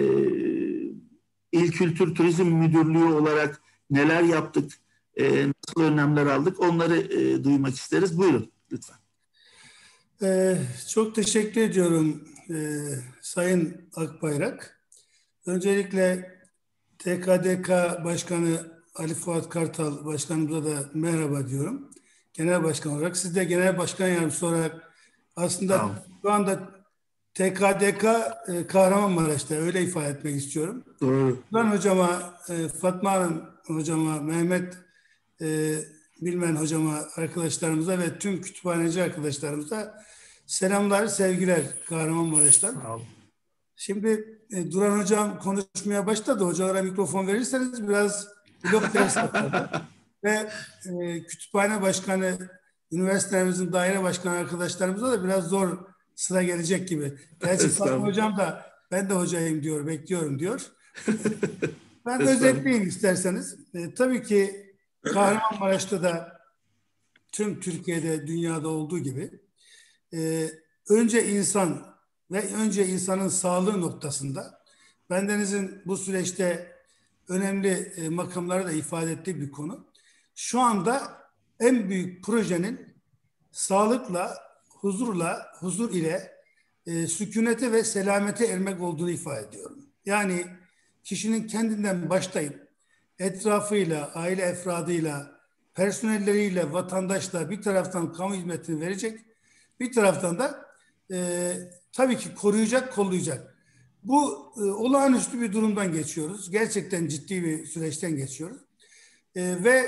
İl Kültür Turizm Müdürlüğü olarak neler yaptık? E, nasıl önlemler aldık? Onları e, duymak isteriz. Buyurun lütfen. Ee, çok teşekkür ediyorum e, Sayın Akbayrak. Öncelikle T K D K Başkanı Ali Fuat Kartal Başkanımıza da merhaba diyorum. Genel Başkan olarak. Siz de Genel Başkan Yardımcısı olarak aslında tamam. Şu anda T K D K e, Kahramanmaraş'ta, öyle ifade etmek istiyorum. Doğru. Ben hocama, e, Fatma Hanım hocama, Mehmet e, Bilmen hocama, arkadaşlarımıza ve tüm kütüphaneci arkadaşlarımıza selamlar, sevgiler Kahramanmaraş'tan. Sağ olun. Şimdi e, Duran hocam konuşmaya başladı. Hocalara mikrofon verirseniz biraz blok ders yapardı. Ve e, kütüphane başkanı, üniversitelerimizin daire başkanı arkadaşlarımıza da biraz zor sıra gelecek gibi. Gerçi Fatma hocam da ben de hocayım diyor, bekliyorum diyor. Ben özetleyeyim isterseniz. E, tabii ki Kahramanmaraş'ta da tüm Türkiye'de, dünyada olduğu gibi e, önce insan ve önce insanın sağlığı noktasında bendenizin bu süreçte önemli e, makamları da ifade ettiği bir konu. Şu anda en büyük projenin sağlıkla, huzurla, huzur ile e, sükunete ve selamete ermek olduğunu ifade ediyorum. Yani kişinin kendinden başlayıp etrafıyla, aile efradıyla, personelleriyle, vatandaşla bir taraftan kamu hizmetini verecek, bir taraftan da e, tabii ki koruyacak, kollayacak. Bu e, olağanüstü bir durumdan geçiyoruz. Gerçekten ciddi bir süreçten geçiyoruz. E, ve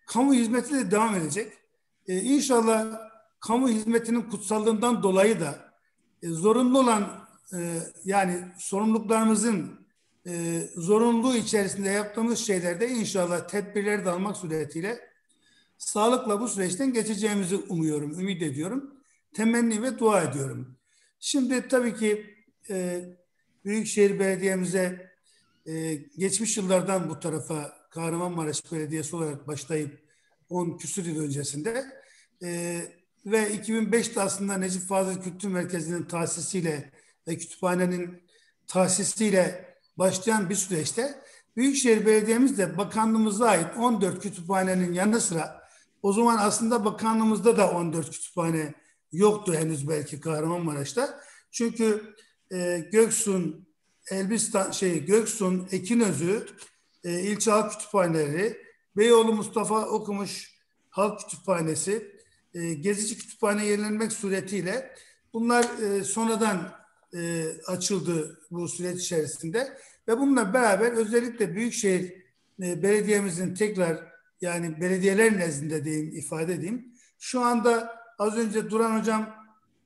kamu hizmeti de devam edecek. E, İnşallah kamu hizmetinin kutsallığından dolayı da e, zorunlu olan e, yani sorumluluklarımızın e, zorunluluğu içerisinde yaptığımız şeylerde inşallah tedbirleri de almak suretiyle sağlıkla bu süreçten geçeceğimizi umuyorum, ümit ediyorum. Temenni ve dua ediyorum. Şimdi tabii ki e, Büyükşehir Belediye'mize e, geçmiş yıllardan bu tarafa Kahramanmaraş Belediyesi olarak başlayıp on küsur yıl öncesinde e, ve iki bin beşte aslında Necip Fazıl Kültür Merkezi'nin tahsisiyle ve kütüphanenin tahsisiyle başlayan bir süreçte Büyükşehir Belediye'miz de bakanlığımıza ait on dört kütüphanenin yanı sıra o zaman aslında bakanlığımızda da on dört kütüphane yoktu henüz belki Kahramanmaraş'ta. Çünkü e, Göksun, Elbistan, şey Göksun, Ekinözü, e, ilçe halk kütüphaneleri, Beyoğlu Mustafa Okumuş Halk Kütüphanesi, e, Gezici Kütüphane yenilenmek suretiyle bunlar e, sonradan e, açıldı bu süreç içerisinde ve bununla beraber özellikle Büyükşehir e, Belediye'mizin tekrar yani belediyeler nezdinde diyeyim, ifade edeyim. Şu anda az önce Duran Hocam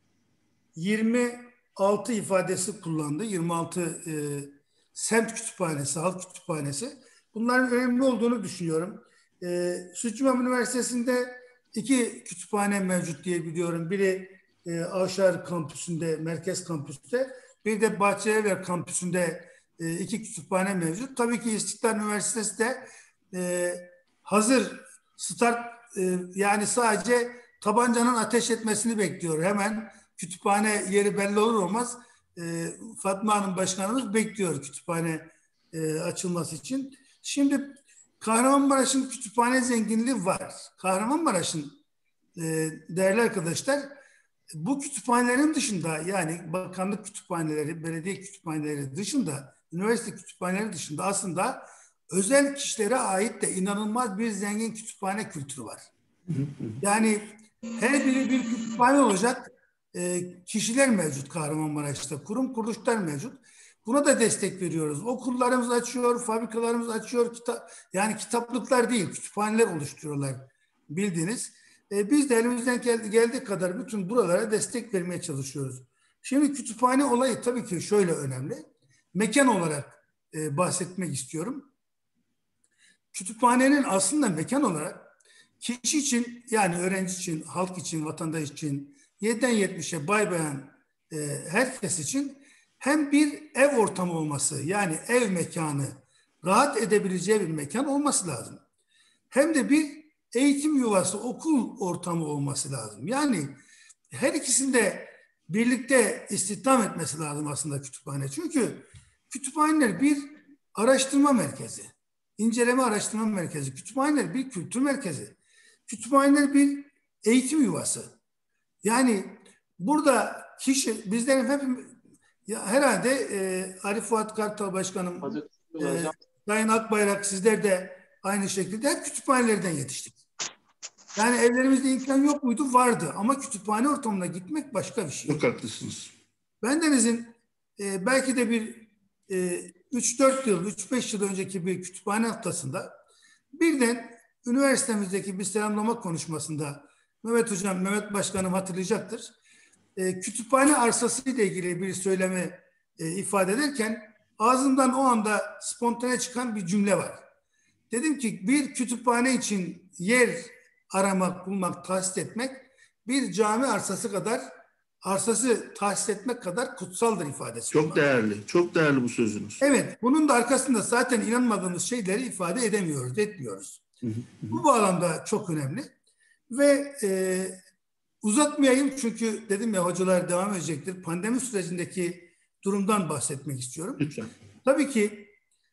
yirmi altı ifadesi kullandı. yirmi altı e, semt kütüphanesi, halk kütüphanesi. Bunların önemli olduğunu düşünüyorum. E, Süt İmam Üniversitesi'nde iki kütüphane mevcut diye biliyorum. Biri e, Avşar kampüsünde, merkez kampüste. Bir de Bahçelievler kampüsünde e, iki kütüphane mevcut. Tabii ki İstiklal Üniversitesi de e, hazır start e, yani sadece tabancanın ateş etmesini bekliyor. Hemen kütüphane yeri belli olur olmaz e, Fatma Hanım Başkanımız bekliyor kütüphane e, açılması için. Şimdi Kahramanmaraş'ın kütüphane zenginliği var. Kahramanmaraş'ın e, değerli arkadaşlar bu kütüphanelerin dışında yani bakanlık kütüphaneleri, belediye kütüphaneleri dışında, üniversite kütüphaneleri dışında aslında özel kişilere ait de inanılmaz bir zengin kütüphane kültürü var. Yani her biri bir kütüphane olacak e, kişiler mevcut Kahramanmaraş'ta, kurum kuruluşlar mevcut. Buna da destek veriyoruz. Okullarımız açıyor, fabrikalarımız açıyor, kitap, yani kitaplıklar değil, kütüphaneler oluşturuyorlar bildiğiniz. E, biz de elimizden geldiği, geldiği kadar bütün buralara destek vermeye çalışıyoruz. Şimdi kütüphane olayı tabii ki şöyle önemli. Mekan olarak e, bahsetmek istiyorum. Kütüphanenin aslında mekan olarak kişi için yani öğrenci için, halk için, vatandaş için, yediden yetmişe bay bayan e, herkes için hem bir ev ortamı olması yani ev mekanı, rahat edebileceği bir mekan olması lazım. Hem de bir eğitim yuvası, okul ortamı olması lazım. Yani her ikisinde birlikte istihdam etmesi lazım aslında kütüphane. Çünkü kütüphaneler bir araştırma merkezi, inceleme araştırma merkezi, kütüphaneler bir kültür merkezi, kütüphaneler bir eğitim yuvası. Yani burada kişi, bizlerin hep ya herhalde e, Ali Fuat Kartal Başkanım, e, Sayın Akbayrak sizler de aynı şekilde hep kütüphanelerden yetiştik. Yani evlerimizde imkan yok muydu? Vardı. Ama kütüphane ortamına gitmek başka bir şey. Çok haklısınız. Bendenizin e, belki de bir e, üç dört yıl, üç beş yıl önceki bir kütüphane haftasında birden üniversitemizdeki bir selamlama konuşmasında Mehmet Hocam, Mehmet Başkanım hatırlayacaktır. E, kütüphane arsası ile ilgili bir söylemi e, ifade ederken ağzımdan o anda spontane çıkan bir cümle var. Dedim ki bir kütüphane için yer aramak, bulmak, tahsis etmek bir cami arsası kadar, arsası tahsis etmek kadar kutsaldır ifadesi. Çok değerli, çok değerli bu sözünüz. Evet, bunun da arkasında zaten inanmadığımız şeyleri ifade edemiyoruz, etmiyoruz. Hı hı. Bu bağlamda çok önemli. Ve e, uzatmayayım çünkü dedim ya hocalar devam edecektir. Pandemi sürecindeki durumdan bahsetmek istiyorum. Lütfen. Tabii ki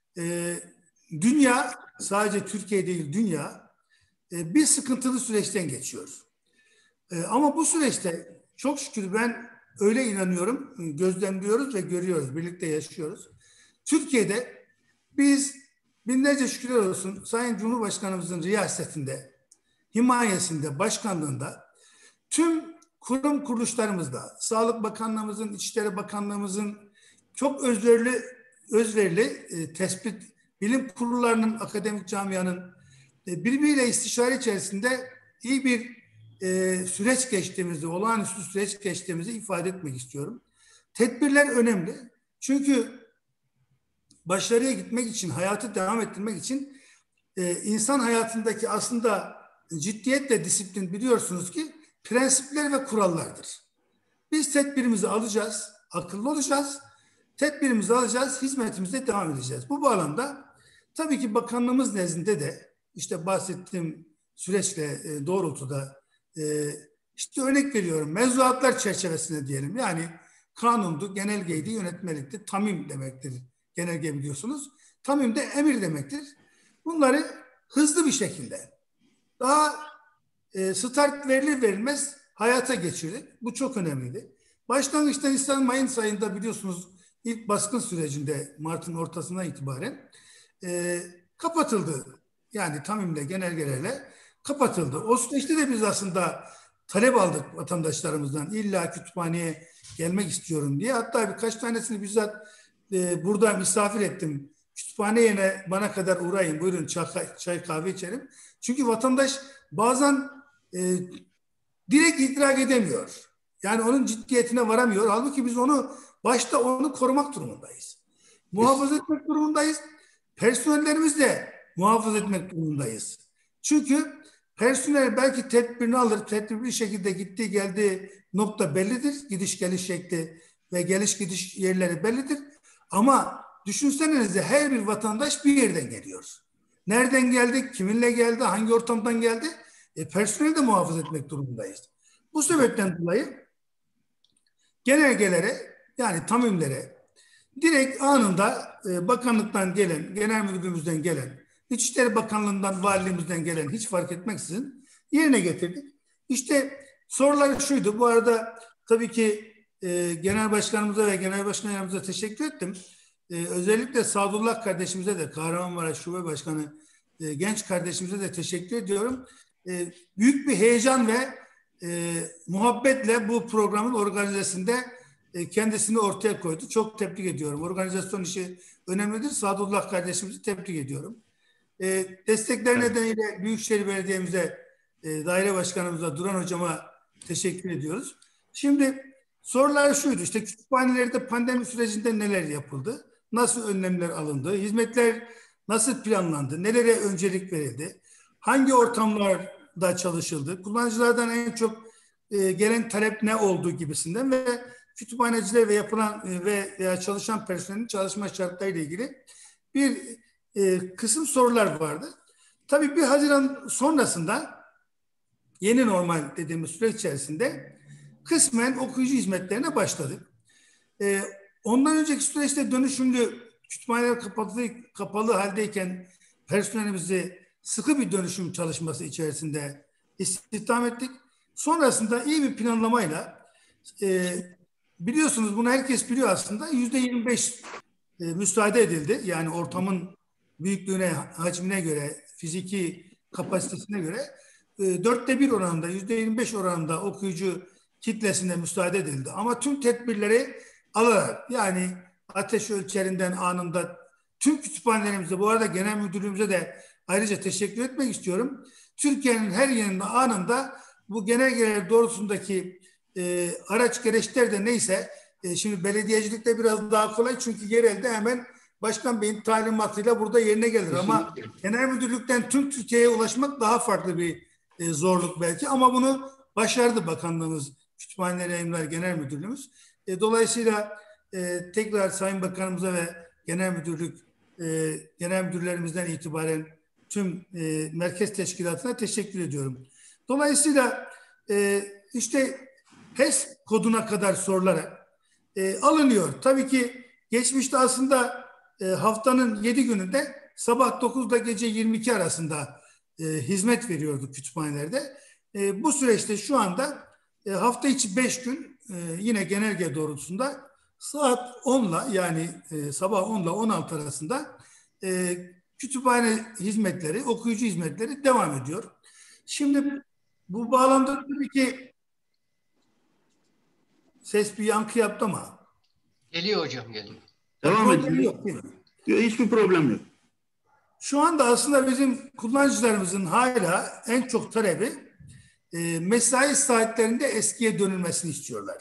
e, dünya, sadece Türkiye değil dünya, e, bir sıkıntılı süreçten geçiyor. E, ama bu süreçte çok şükür ben öyle inanıyorum, gözlemliyoruz ve görüyoruz, birlikte yaşıyoruz. Türkiye'de biz binlerce şükürler olsun Sayın Cumhurbaşkanımızın riyasetinde, himayesinde, başkanlığında tüm kurum kuruluşlarımızda, Sağlık Bakanlığımızın, İçişleri Bakanlığımızın çok özverili, özverili e, tespit, bilim kurullarının, akademik camianın e, birbiriyle istişare içerisinde iyi bir e, süreç geçtiğimizi, olağanüstü süreç geçtiğimizi ifade etmek istiyorum. Tedbirler önemli. Çünkü başarıya gitmek için, hayatı devam ettirmek için e, insan hayatındaki aslında ciddiyet ve disiplin biliyorsunuz ki prensipler ve kurallardır. Biz tedbirimizi alacağız, akıllı olacağız, tedbirimizi alacağız, hizmetimize devam edeceğiz. Bu bağlamda tabii ki bakanlığımız nezdinde de işte bahsettiğim süreçle e, doğrultuda e, işte örnek veriyorum mevzuatlar çerçevesinde diyelim. Yani kanundu, genelgeydi, yönetmelikti, tamim demektir. Genelge biliyorsunuz. Tamim de emir demektir. Bunları hızlı bir şekilde daha e, start verilir verilmez hayata geçirdik. Bu çok önemliydi. Başlangıçta Nisan-Mayıs ayında biliyorsunuz ilk baskın sürecinde Mart'ın ortasından itibaren e, kapatıldı. Yani tamimle, genelgelerle kapatıldı. O süreçte de biz aslında talep aldık vatandaşlarımızdan. İlla kütüphaneye gelmek istiyorum diye. Hatta birkaç tanesini bizzat e, burada misafir ettim. Kütüphane yerine bana kadar uğrayın, buyurun çay, çay kahve içerim. Çünkü vatandaş bazen e, direkt idrak edemiyor. Yani onun ciddiyetine varamıyor. Halbuki biz onu başta onu korumak durumundayız. Muhafaza etmek durumundayız. Personellerimiz de muhafaza etmek durumundayız. Çünkü personel belki tedbirini alır, tedbirli bir şekilde gittiği geldiği nokta bellidir. Gidiş geliş şekli ve geliş gidiş yerleri bellidir. Ama düşünsenize her bir vatandaş bir yerden geliyor. Nereden geldik, kiminle geldi, hangi ortamdan geldi? E, personeli de muhafaza etmek durumundayız. Bu sebepten dolayı genelgelere yani tamimlere direkt anında e, bakanlıktan gelen, genel müdürlüğümüzden gelen, İçişleri Bakanlığı'ndan, valiliğimizden gelen hiç fark etmeksizin yerine getirdik. İşte sorular şuydu. Bu arada tabii ki e, Genel Başkanımıza ve Genel Başkan Yardımcımıza teşekkür ettim. E, özellikle Sadullah kardeşimize de, Kahramanmaraş Şube Başkanı e, genç kardeşimize de teşekkür ediyorum. E, büyük bir heyecan ve e, muhabbetle bu programın organizasyonunda e, kendisini ortaya koydu. Çok tebrik ediyorum. Organizasyon işi önemlidir. Sadullah kardeşimizi tebrik ediyorum. E, destekler nedeniyle Büyükşehir Belediye'mize, e, daire başkanımıza, Duran Hocama teşekkür ediyoruz. Şimdi sorular şuydu. İşte kütüphanelerde pandemi sürecinde neler yapıldı? Nasıl önlemler alındı? Hizmetler nasıl planlandı? Nelere öncelik verildi? Hangi ortamlarda çalışıldı? Kullanıcılardan en çok e, gelen talep ne oldu gibisinden ve kütüphaneciler ve yapılan e, ve veya çalışan personelin çalışma şartlarıyla ilgili bir e, kısım sorular vardı. Tabii bir Haziran sonrasında yeni normal dediğimiz süreç içerisinde kısmen okuyucu hizmetlerine başladık. E, ondan önceki süreçte dönüşümlü kütüphaneler kapalı, kapalı haldeyken personelimizi sıkı bir dönüşüm çalışması içerisinde istihdam ettik. Sonrasında iyi bir planlamayla e, biliyorsunuz bunu herkes biliyor aslında yüzde yirmi beş e, müsaade edildi. Yani ortamın büyüklüğüne, hacmine göre, fiziki kapasitesine göre e, dörtte bir oranında, yüzde yirmi beş oranında okuyucu kitlesine müsaade edildi. Ama tüm tedbirleri alarak yani ateş ölçerinden anında tüm kütüphanelerimize, bu arada genel müdürlüğümüze de ayrıca teşekkür etmek istiyorum. Türkiye'nin her yerinde anında bu genelgeler doğrultusundaki e, araç gereçler de neyse e, şimdi belediyecilikte biraz daha kolay çünkü yerelde hemen Başkan Bey'in talimatıyla burada yerine gelir. Kesinlikle. Ama genel müdürlükten tüm Türkiye'ye ulaşmak daha farklı bir e, zorluk belki ama bunu başardı bakanlığımız, Kütüphaneler Yayınlar Genel Müdürlüğümüz. E, dolayısıyla e, tekrar Sayın Bakanımıza ve Genel Müdürlük e, Genel Müdürlerimizden itibaren tüm e, merkez teşkilatına teşekkür ediyorum. Dolayısıyla e, işte H E S koduna kadar sorulara e, alınıyor. Tabii ki geçmişte aslında e, haftanın yedi gününde sabah dokuzda gece yirmi iki arasında e, hizmet veriyorduk kütüphanelerde. E, bu süreçte şu anda e, hafta içi beş gün e, yine genelge doğrultusunda saat onla yani e, sabah onla on altı arasında e, kütüphane hizmetleri, okuyucu hizmetleri devam ediyor. Şimdi bu bağlamda tabii ki ses bir yankı yaptı ama. Geliyor hocam, geliyor. Devam problem edin. yok değil mi? Yok, hiçbir problem yok. şu anda aslında bizim kullanıcılarımızın hala en çok talebi e, mesai saatlerinde eskiye dönülmesini istiyorlar.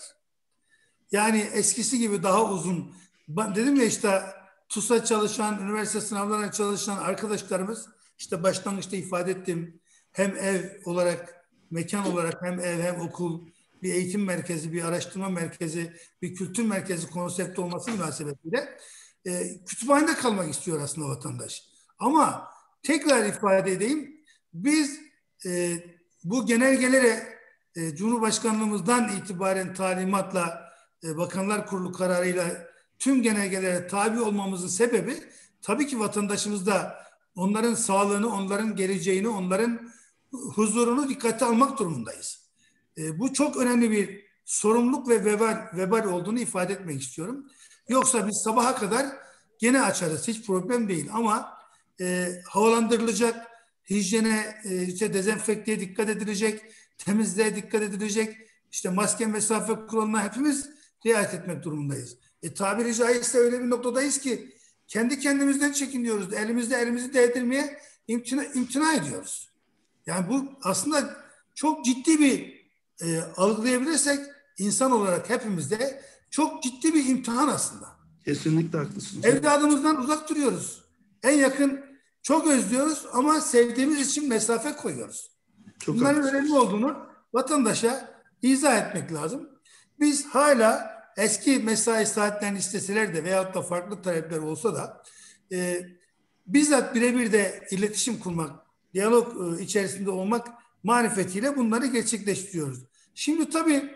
Yani eskisi gibi daha uzun. Ben dedim ya işte TUS'a çalışan, üniversite sınavlarına çalışan arkadaşlarımız işte başlangıçta ifade ettim. Hem ev olarak, mekan olarak hem ev hem okul, bir eğitim merkezi, bir araştırma merkezi, bir kültür merkezi konsepti olması münasebetiyle e, kütüphanede kalmak istiyor aslında vatandaş. Ama tekrar ifade edeyim, biz e, bu genelgelere e, Cumhurbaşkanlığımızdan itibaren talimatla e, Bakanlar Kurulu kararıyla tüm genelgelere tabi olmamızın sebebi tabii ki vatandaşımızda onların sağlığını, onların geleceğini, onların huzurunu dikkate almak durumundayız. E, bu çok önemli bir sorumluluk ve vebal, vebal olduğunu ifade etmek istiyorum. Yoksa biz sabaha kadar gene açarız, hiç problem değil. Ama e, havalandırılacak, hijyene, e, işte dezenfekteye dikkat edilecek, temizliğe dikkat edilecek, işte maske, mesafe kuralına hepimiz riayet etmek durumundayız. E, tabiri caizse öyle bir noktadayız ki kendi kendimizden çekiniyoruz. Elimizde elimizi değdirmeye imtina, imtina ediyoruz. Yani bu aslında çok ciddi bir e, algılayabilirsek insan olarak hepimizde çok ciddi bir imtihan aslında. Kesinlikle haklısınız. Evladımızdan uzak duruyoruz. En yakın çok özlüyoruz ama sevdiğimiz için mesafe koyuyoruz. Çok Bunların haklısınız. önemli olduğunu vatandaşa izah etmek lazım. Biz hala eski mesai saatlerini isteseler de veyahut da farklı talepler olsa da e, bizzat birebir de iletişim kurmak, diyalog e, içerisinde olmak marifetiyle bunları gerçekleştiriyoruz. Şimdi tabii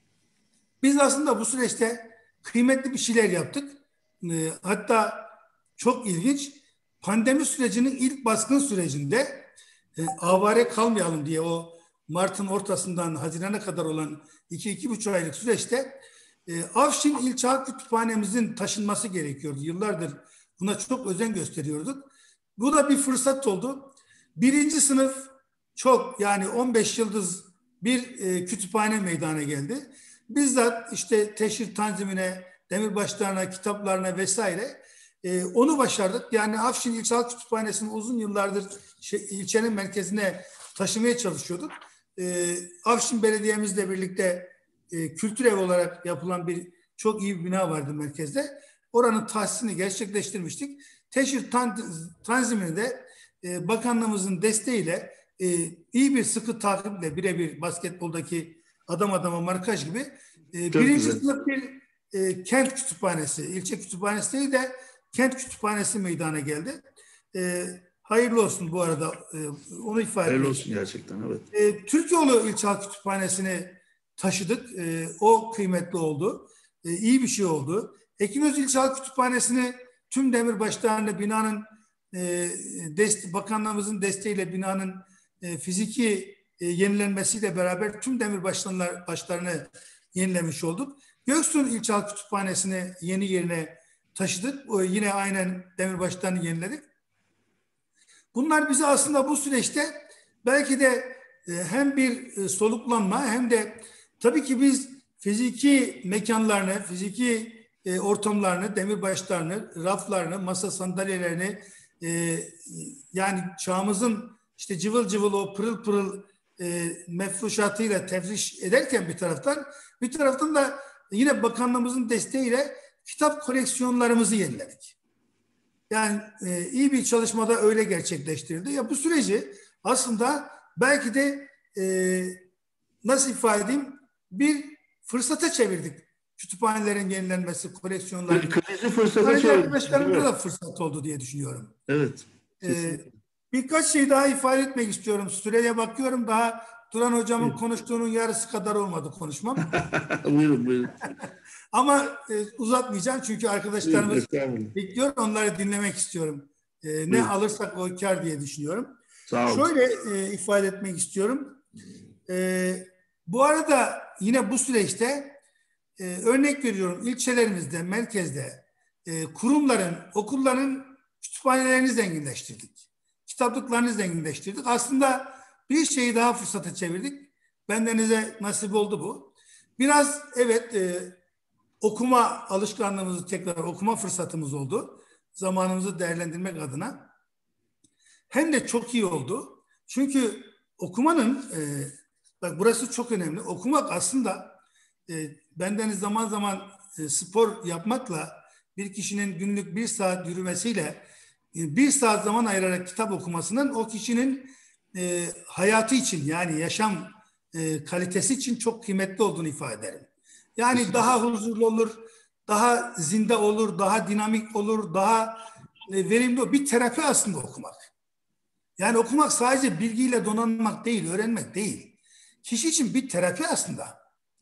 biz aslında bu süreçte kıymetli bir şeyler yaptık. E, hatta çok ilginç, pandemi sürecinin ilk baskın sürecinde e, avare kalmayalım diye o Mart'ın ortasından Haziran'a kadar olan iki iki buçuk aylık süreçte e, Afşin İlçe Halk Kütüphanemizin taşınması gerekiyordu. Yıllardır buna çok özen gösteriyorduk. Bu da bir fırsat oldu. Birinci sınıf çok yani on beş yıldız bir e, kütüphane meydana geldi. Bizzat işte teşhir tanzimine, demirbaşlarına, kitaplarına vesaire e, onu başardık. Yani Afşin İlçe Halk Kütüphanesi'ni uzun yıllardır şey, ilçenin merkezine taşımaya çalışıyorduk. E, Afşin Belediye'mizle birlikte e, kültür ev olarak yapılan bir çok iyi bir bina vardı merkezde. Oranın tahsisini gerçekleştirmiştik. Teşhir tan tanzimini de e, bakanlığımızın desteğiyle e, iyi bir sıkı takiple birebir basketboldaki adam adama markaj gibi e, birinci güzel. sınıf bir e, kent kütüphanesi, ilçe kütüphanesi değil de kent kütüphanesi meydana geldi. E, hayırlı olsun bu arada. E, onu ifade Hayırlı etmek. olsun gerçekten, evet. E, Türkoğlu İlçe Halk Kütüphanesi'ni taşıdık. E, o kıymetli oldu. E, iyi bir şey oldu. Ekinöz İlçe Halk Kütüphanesi'ni tüm demirbaşlarıyla binanın e, dest bakanlığımızın desteğiyle binanın e, fiziki e, yenilenmesiyle beraber tüm demirbaşlarını başlarını yenilemiş olduk. Göksun İlçe Halk Kütüphanesi'ni yeni yerine taşıdık. O, yine aynen demirbaşlarını yeniledik. Bunlar bize aslında bu süreçte belki de e, hem bir e, soluklanma hem de tabii ki biz fiziki mekanlarını, fiziki e, ortamlarını, demirbaşlarını, raflarını, masa sandalyelerini e, yani çağımızın işte cıvıl cıvıl o pırıl pırıl e, mefruşatıyla tefriş ederken bir taraftan bir taraftan da yine bakanlığımızın desteğiyle kitap koleksiyonlarımızı yeniledik. Yani e, iyi bir çalışmada öyle gerçekleştirildi. Ya bu süreci aslında belki de e, nasıl ifade edeyim bir fırsata çevirdik. Kütüphanelerin yenilenmesi, koleksiyonların. Krizi fırsata Hani çevirdik. arkadaşlarımıza Evet. da fırsat oldu diye düşünüyorum. Evet. Ee, birkaç şey daha ifade etmek istiyorum. Süreye bakıyorum, daha Duran Hocam'ın Evet. konuştuğunun yarısı kadar olmadı konuşmam. Buyurun buyurun. Ama e, uzatmayacağım çünkü arkadaşlarımız Buyurun, bekliyor. Onları dinlemek istiyorum. E, ne Buyurun. alırsak o kar diye düşünüyorum. Sağ olun. Şöyle e, ifade etmek istiyorum. E, bu arada yine bu süreçte e, örnek veriyorum ilçelerimizde, merkezde e, kurumların, okulların kütüphanelerini zenginleştirdik. Kitaplıklarını zenginleştirdik. Aslında bir şeyi daha fırsata çevirdik. Bendenize nasip oldu bu. Biraz evet e, okuma alışkanlığımızı tekrar okuma fırsatımız oldu. Zamanımızı değerlendirmek adına. hem de çok iyi oldu. Çünkü okumanın, e, bak burası çok önemli. Okumak aslında e, bendeniz zaman zaman e, spor yapmakla bir kişinin günlük bir saat yürümesiyle e, bir saat zaman ayırarak kitap okumasının o kişinin e, hayatı için, yani yaşam e, kalitesi için çok kıymetli olduğunu ifade ederim. Yani daha huzurlu olur, daha zinde olur, daha dinamik olur, daha e, verimli olur. Bir terapi aslında okumak. Yani okumak sadece bilgiyle donanmak değil, öğrenmek değil. Kişi için bir terapi aslında.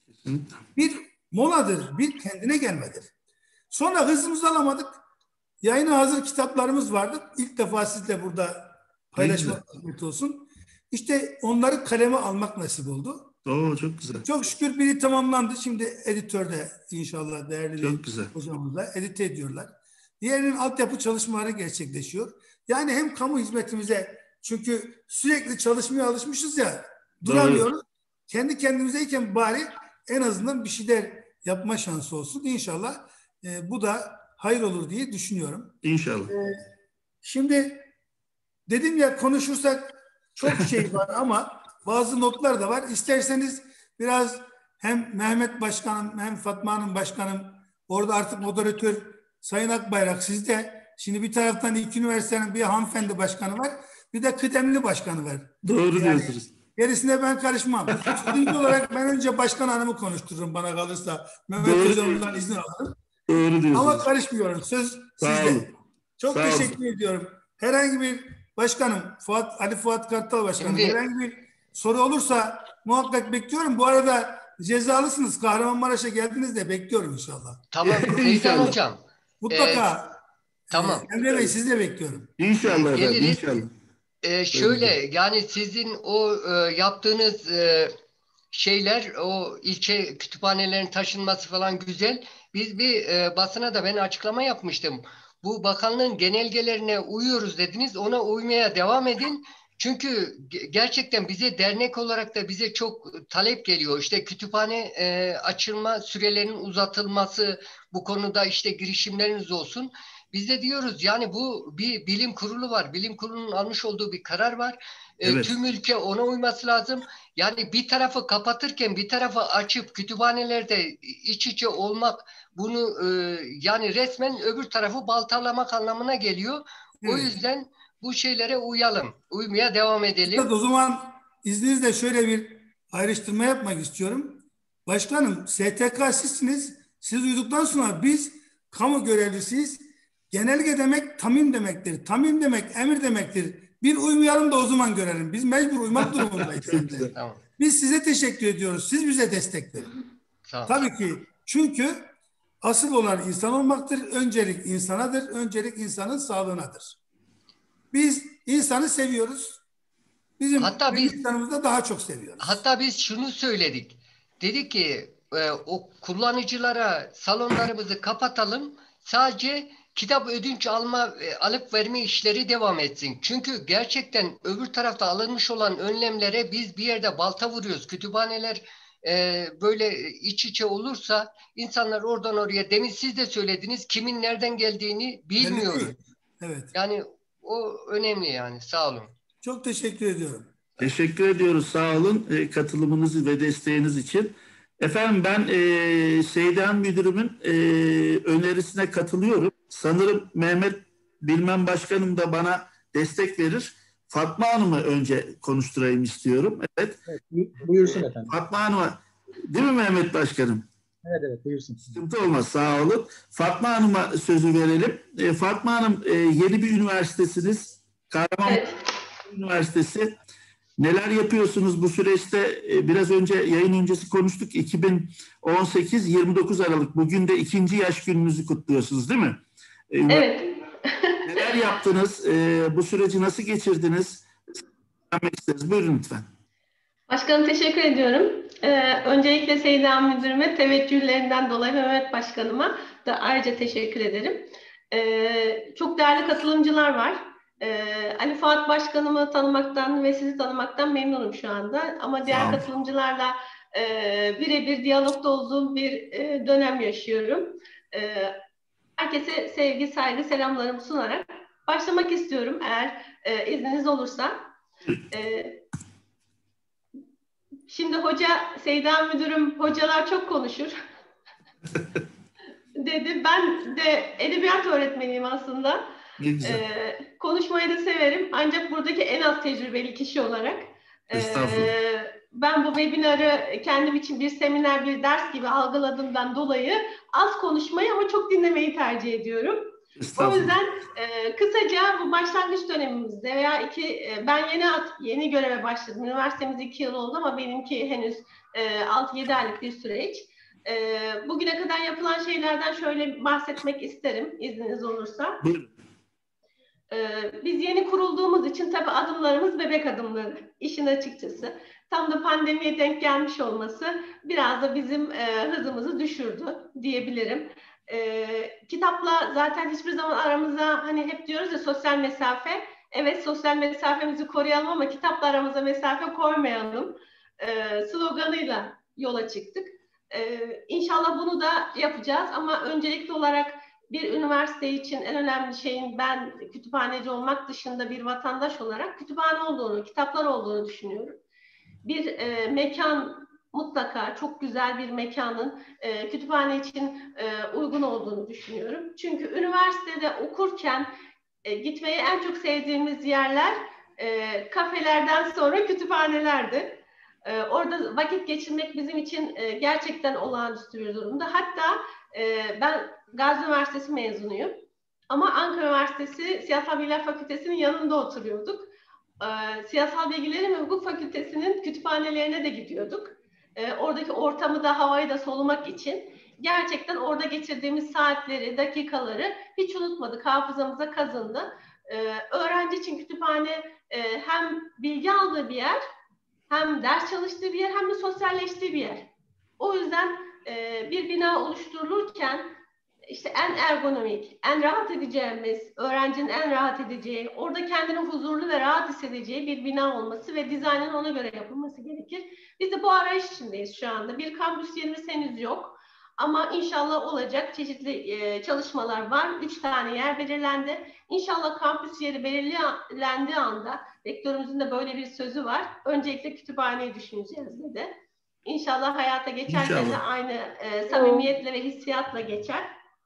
Bir moladır, bir kendine gelmedir. Sonra hızımızı alamadık. Yayına hazır kitaplarımız vardı. İlk defa sizle burada paylaşmak kısmet olsun. İşte onları kaleme almak nasip oldu. Oo, çok güzel. Çok şükür biri tamamlandı. Şimdi editörde inşallah değerli çok güzel. hocamızla edite ediyorlar. Diğerinin altyapı çalışmaları gerçekleşiyor. Yani hem kamu hizmetimize, çünkü sürekli çalışmaya alışmışız ya, duramıyoruz. Doğru. Kendi kendimizeyken bari en azından bir şeyler yapma şansı olsun. İnşallah e, bu da hayır olur diye düşünüyorum. İnşallah. E, şimdi dedim ya, konuşursak çok şey var ama bazı notlar da var. İsterseniz biraz hem Mehmet Başkanım hem Fatma Hanım Başkanım, orada artık moderatör Sayın Akbayrak sizde. Şimdi bir taraftan iki üniversitenin bir hanımefendi başkanı var, bir de kıdemli başkanı var. Doğru yani, diyorsunuz. Gerisine ben karışmam. Stüdyo olarak ben önce başkan hanımı konuştururum bana kalırsa. Mehmet Hocam'dan izin alırım. Doğru diyorsunuz. Ama karışmıyorum. Söz Sağ sizde. olun. Çok Sağ teşekkür olun. ediyorum. Herhangi bir başkanım, Fuat, Ali Fuat Kartal Başkanım, Şimdi, herhangi bir soru olursa muhakkak bekliyorum. Bu arada cezalısınız. Kahramanmaraş'a geldiniz de bekliyorum inşallah. Tamam Seydan Hocam. Mutlaka. E, tamam. E, Emre Bey, sizi de bekliyorum. İnşallah. Geliriz. İnşallah. E, şöyle yani sizin o e, yaptığınız e, şeyler, o ilçe kütüphanelerin taşınması falan güzel. Biz bir e, basına da ben açıklama yapmıştım. Bu bakanlığın genelgelerine uyuyoruz dediniz. Ona uymaya devam edin. Çünkü gerçekten bize dernek olarak da bize çok talep geliyor. İşte kütüphane e, açılma sürelerinin uzatılması, bu konuda işte girişimleriniz olsun. Biz de diyoruz yani bu bir bilim kurulu var. Bilim kurulunun almış olduğu bir karar var. E, Evet. tüm ülke ona uyması lazım. Yani bir tarafı kapatırken bir tarafı açıp kütüphanelerde iç içe olmak, bunu e, yani resmen öbür tarafı baltalamak anlamına geliyor. Evet. O yüzden bu şeylere uyalım. Uymaya devam edelim. Evet, o zaman izninizle şöyle bir ayrıştırma yapmak istiyorum. Başkanım, S T K sizsiniz. Siz uyduktan sonra biz kamu görevlisiyiz. Genelge demek tamim demektir. Tamim demek emir demektir. Bir uymayalım da o zaman görelim. Biz mecbur uymak durumundayız. Tamam. Biz size teşekkür ediyoruz. Siz bize destek verin. Tamam. Tabii ki. Çünkü asıl olan insan olmaktır. Öncelik insanadır. Öncelik insanın sağlığınadır. Biz insanı seviyoruz. Bizim hatta biz insanımızı da daha çok seviyoruz. Hatta biz şunu söyledik. Dedik ki e, o kullanıcılara salonlarımızı kapatalım. Sadece kitap ödünç alma, e, alıp verme işleri devam etsin. Çünkü gerçekten öbür tarafta alınmış olan önlemlere biz bir yerde balta vuruyoruz. Kütüphaneler e, böyle iç içe olursa insanlar oradan oraya, demin siz de söylediniz, kimin nereden geldiğini bilmiyoruz. Evet. Yani o önemli yani. Sağ olun. Çok teşekkür ediyorum. Teşekkür ediyoruz. Sağ olun e, katılımınız ve desteğiniz için. Efendim ben e, Seydan Müdürümün e, önerisine katılıyorum. Sanırım Mehmet Bilmem Başkanım da bana destek verir. Fatma Hanım'ı önce konuşturayım istiyorum. Evet. Evet, buyursun efendim. Fatma Hanım'a, değil mi Mehmet Başkanım? Evet evet buyursun. Sıkıntı olmaz, sağ olun. Fatma Hanım'a sözü verelim. E, Fatma Hanım e, yeni bir üniversitesiniz. Kahramanmaraş Evet. Üniversitesi. Neler yapıyorsunuz bu süreçte? E, biraz önce yayın öncesi konuştuk. iki bin on sekiz yirmi dokuz Aralık. Bugün de ikinci yaş gününüzü kutluyorsunuz değil mi? E, Evet. Neler yaptınız? E, bu süreci nasıl geçirdiniz? Buyurun lütfen. Başkanım teşekkür ediyorum. Ee, öncelikle Seydan Müdürüme teveccühlerinden dolayı Mehmet Başkanıma da ayrıca teşekkür ederim. Ee, çok değerli katılımcılar var. Ee, Ali Fuat Başkanımı tanımaktan ve sizi tanımaktan memnunum şu anda. Ama diğer katılımcılarla e, birebir diyalogda olduğum bir e, dönem yaşıyorum. E, herkese sevgi, saygı, selamlarımı sunarak başlamak istiyorum eğer e, izniniz olursa. E, şimdi hoca, Seyda Müdürüm, hocalar çok konuşur dedi. Ben de edebiyat öğretmeniyim aslında. Ne güzel. E, konuşmayı da severim. Ancak buradaki en az tecrübeli kişi olarak e, ben bu webinarı kendim için bir seminer, bir ders gibi algıladığımdan dolayı az konuşmayı ama çok dinlemeyi tercih ediyorum. O yüzden e, kısaca bu başlangıç dönemimizde veya iki, e, ben yeni yeni göreve başladım. Üniversitemiz iki yıl oldu ama benimki henüz e, altı yedi aylık bir süreç. E, bugüne kadar yapılan şeylerden şöyle bahsetmek isterim, izniniz olursa. E, biz yeni kurulduğumuz için tabii adımlarımız bebek adımları, işin açıkçası. Tam da pandemiye denk gelmiş olması biraz da bizim e, hızımızı düşürdü diyebilirim. E, kitapla zaten hiçbir zaman aramıza, hani hep diyoruz ya, sosyal mesafe. Evet, sosyal mesafemizi koruyalım ama kitapla aramıza mesafe koymayalım e, sloganıyla yola çıktık. E, İnşallah bunu da yapacağız ama öncelikli olarak bir üniversite için en önemli şeyin, ben kütüphaneci olmak dışında bir vatandaş olarak kütüphane olduğunu, kitaplar olduğunu düşünüyorum. Bir e, mekan, mutlaka çok güzel bir mekanın e, kütüphane için e, uygun olduğunu düşünüyorum. Çünkü üniversitede okurken e, gitmeyi en çok sevdiğimiz yerler e, kafelerden sonra kütüphanelerdi. E, orada vakit geçirmek bizim için e, gerçekten olağanüstü bir durumda. Hatta e, ben Gazi Üniversitesi mezunuyum. Ama Ankara Üniversitesi Siyasal Bilgiler Fakültesi'nin yanında oturuyorduk. E, Siyasal Bilgiler ve Hukuk Fakültesi'nin kütüphanelerine de gidiyorduk. E, oradaki ortamı da, havayı da solumak için gerçekten orada geçirdiğimiz saatleri, dakikaları hiç unutmadık. Hafızamıza kazındı. E, öğrenci için kütüphane e, hem bilgi aldığı bir yer, hem ders çalıştığı bir yer, hem de sosyalleştiği bir yer. O yüzden e, bir bina oluşturulurken işte en ergonomik, en rahat edeceğimiz, öğrencinin en rahat edeceği, orada kendini huzurlu ve rahat hissedeceği bir bina olması ve dizaynın ona göre yapılması gerekir. Biz de bu arayış içindeyiz şu anda. Bir kampüs yerimiz henüz yok. Ama inşallah olacak, çeşitli e, çalışmalar var. Üç tane yer belirlendi. İnşallah kampüs yeri belirlendiği anda, rektörümüzün de böyle bir sözü var. Öncelikle kütüphaneyi düşüneceğiz dedi. İnşallah hayata geçerken de aynı e, samimiyetle ve hissiyatla geçer.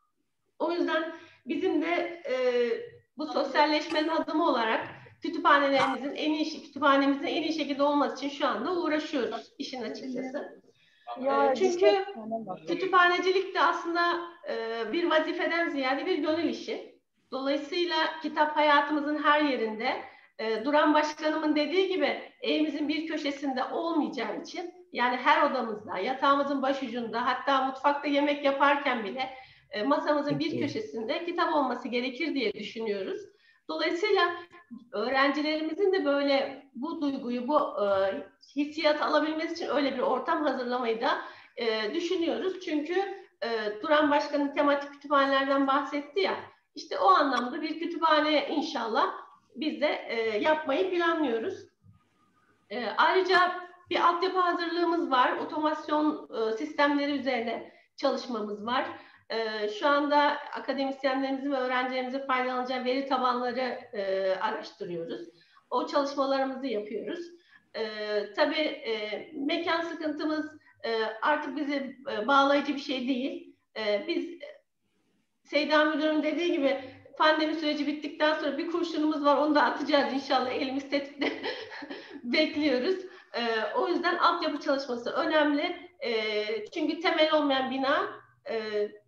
O yüzden bizim de e, bu sosyalleşmenin adımı olarak kütüphanelerimizin en iyi, kütüphanemizin en iyi şekilde olması için şu anda uğraşıyoruz işin açıkçası. E, çünkü kütüphanecilik de aslında e, bir vazifeden ziyade bir gönül işi. Dolayısıyla kitap hayatımızın her yerinde. E, Duran Başkanımın dediği gibi evimizin bir köşesinde olmayacağı için, yani her odamızda, yatağımızın başucunda, hatta mutfakta yemek yaparken bile e, masamızın bir köşesinde kitap olması gerekir diye düşünüyoruz. Dolayısıyla öğrencilerimizin de böyle bu duyguyu, bu e, hissiyatı alabilmesi için öyle bir ortam hazırlamayı da e, düşünüyoruz. Çünkü e, Duran Başkan'ın tematik kütüphanelerden bahsetti ya, işte o anlamda bir kütüphane inşallah biz de e, yapmayı planlıyoruz. E, ayrıca bir altyapı hazırlığımız var. Otomasyon e, sistemleri üzerine çalışmamız var. E, şu anda akademisyenlerimizin ve öğrencilerimizin faydalanacağı veri tabanları e, araştırıyoruz. O çalışmalarımızı yapıyoruz. E, tabii e, mekan sıkıntımız e, artık bizi e, bağlayıcı bir şey değil. E, biz Seyda Müdür'ün dediği gibi pandemi süreci bittikten sonra bir kurşunumuz var, onu da atacağız inşallah, elimiz tetikte bekliyoruz. Ee, o yüzden altyapı çalışması önemli. Ee, çünkü temel olmayan bina e,